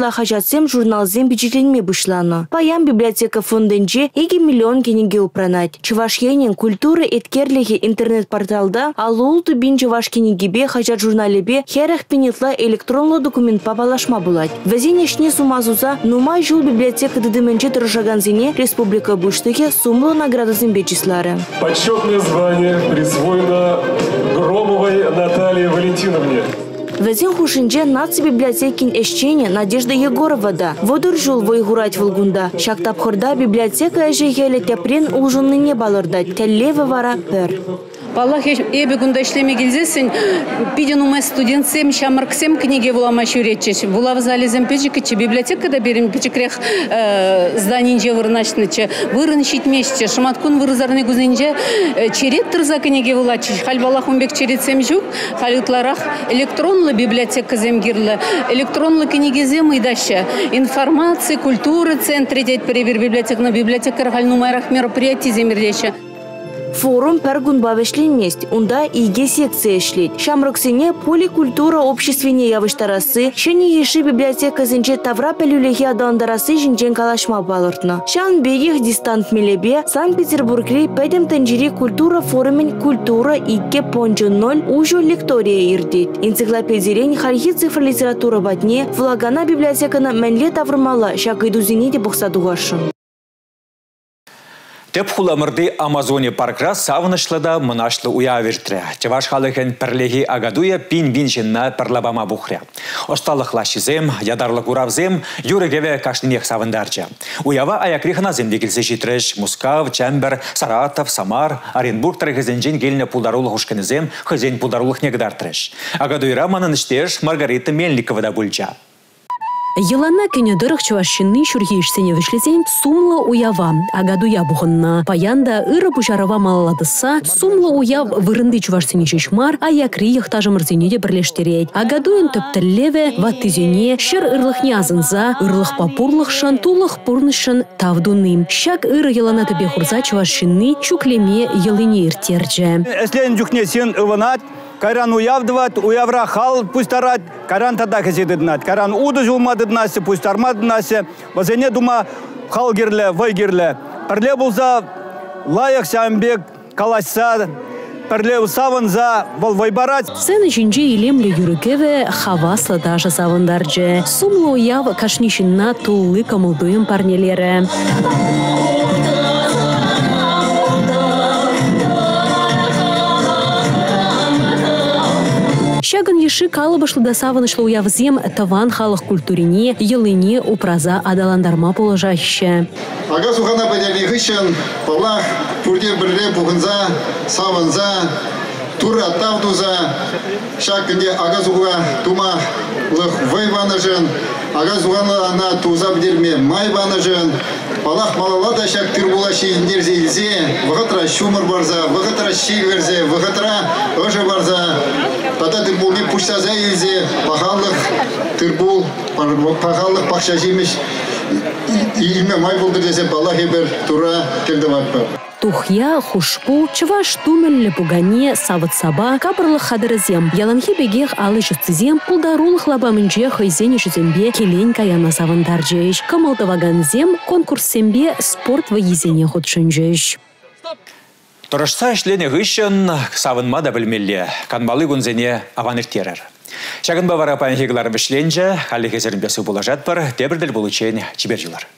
шула хажатсем журналзем бичекленме бышланы. Паян библиотека фонденче 2 миллион кенеге упранать. Чувашьенен культуры эткерлеге интернет-порталда алул тубин чуваш кенегебе хажат журналебе херах пенетла электронлы документ папалашма булать. Вазинешне сумазуза нумай жул библиотека дедеменче тырышаганзине республика буштыге сумлы награды зембечислары. Почетное звание присвоено Громовой Наталье Валентиновне. Вазин хушинче нацбиблиотекин эшчене Надежда Егоровада. Водур жул войгурать волгунда. Шактапхорда библиотека эжегеле тепрен улжунны не балырдать. Теллеве вара пер. Паллах эбе гунда ишлеме келзесін, пиден умай студентсем, шамарксем книге вулама шуретчеш. Вулав залезем печекече, библиотекада берем печекрех зданинже вырначныче, вырынщитмешче, шаматкун вырызарны гузинже, черет тырза книге вулачеш. Халь балах умбек черетсем жук, халютларах электронлы библиотека земгирлы, электронлы книгезем идаща. Информации, культуры, центры деть перевер библиотекар халь нумайрах мероприятий земирдеща. Форум пергун бавешленместь, унда иге секция шлит. Шамроксине поликультура общественне явыштарасы, шени еши библиотека зинче тавра пелюлехи адандарасы жинчен калашма балыртна. Шан бегих дистант милебе Санкт-Петербургри педем тенджири культура форумен культура иге пончо 0 ужо лектория ирдит. Энциклопедирень хархи цифр литература батне, влагана библиотекана менле таврмала, шакайдузиниде бухсадугашын. Теп хуламырды Амазоне паркра савынышлыда мынашлы уявертре. Чаваш халыхен перлеги агадуя пин-винчинна перлабама бухря. Осталықлашызем, ядарлық уравзем, юрегеве кашнинех савындарча. Уява аякрихна земдегілсе житреш, Мускав, Чембер, Саратов, Самар, Оренбург тарихызенжен гельне пулдарулық ушканызем, хызен пулдарулық негдартреш. Агадуйра манын іштеш Маргарита Мельниковада бульча. Елана кенедырых чувашчинны шургейшсене вышлезен сумлы уява, агадуя бухынна. Паянда ыры пушарова малладыса, сумлы уяв вырынды чувашсене шишмар, аякри яхтажымырзенеде бірлештерет. Агадуен төптіллеве, ваттызене, шыр ырлых нязынза, ырлых папурлых шантулых пурнышын тавдуным. Шак ыры елана тебе хурза чувашчинны чуклеме елыне иртерже. Эслен жүкнесен ыванат, Каран уявдыват, уявра хал пустарат, каран тада хезедеднат, каран уды жулмадыднасе, пустармадыднасе, вазене дума хал герле, вай герле. Перле булза лайық шамбек, калашса, перле савынза, вайбарат. Сен жинже илемле юрыкеве хавасла даже савындарже. Сумлы уяв кашнишинна тулы камылдуем парнелері. Шаган еши калыбышлы да савынышлы уявзем таван халық культурине, елыне упраза адаландарма положаще. Ага сухана бәдәлігішін, палах, пүрде бірле бұғынза, савынза, тура тавдуза, шакынде ага сухуға тума лық вайванышын, ага сухана ана туза бідерме майванышын, палах малала да шак тірбула шейіндерзе илзе, вғытра шумыр барза, вғытра шек верзе, вғытра ұжы барза, тата тірбулме пұшсаза илзе, пахалық тірбул, пахалық пақша жемеш, илме май болды десе палах ебір тура келді ватпа. Тухья, хушпу, чуваш тумелле пугане, савыт саба, капырлых хадырызем. Яланхи бегех алы жүстізем, пулдарулых лабамынче хайзене жүзембе келень каяна савындаржеш. Камалтаваганзем конкурс-сембе спорт вайезене ходшынжеш. Тұрышса ішлене ғышын савынма да білмелі, канбалы күнзене аваныртерер. Шағын бавара панхиглар бішленже, халі кезерін бесі болажат бар, дебірділ болучен чибер жылар.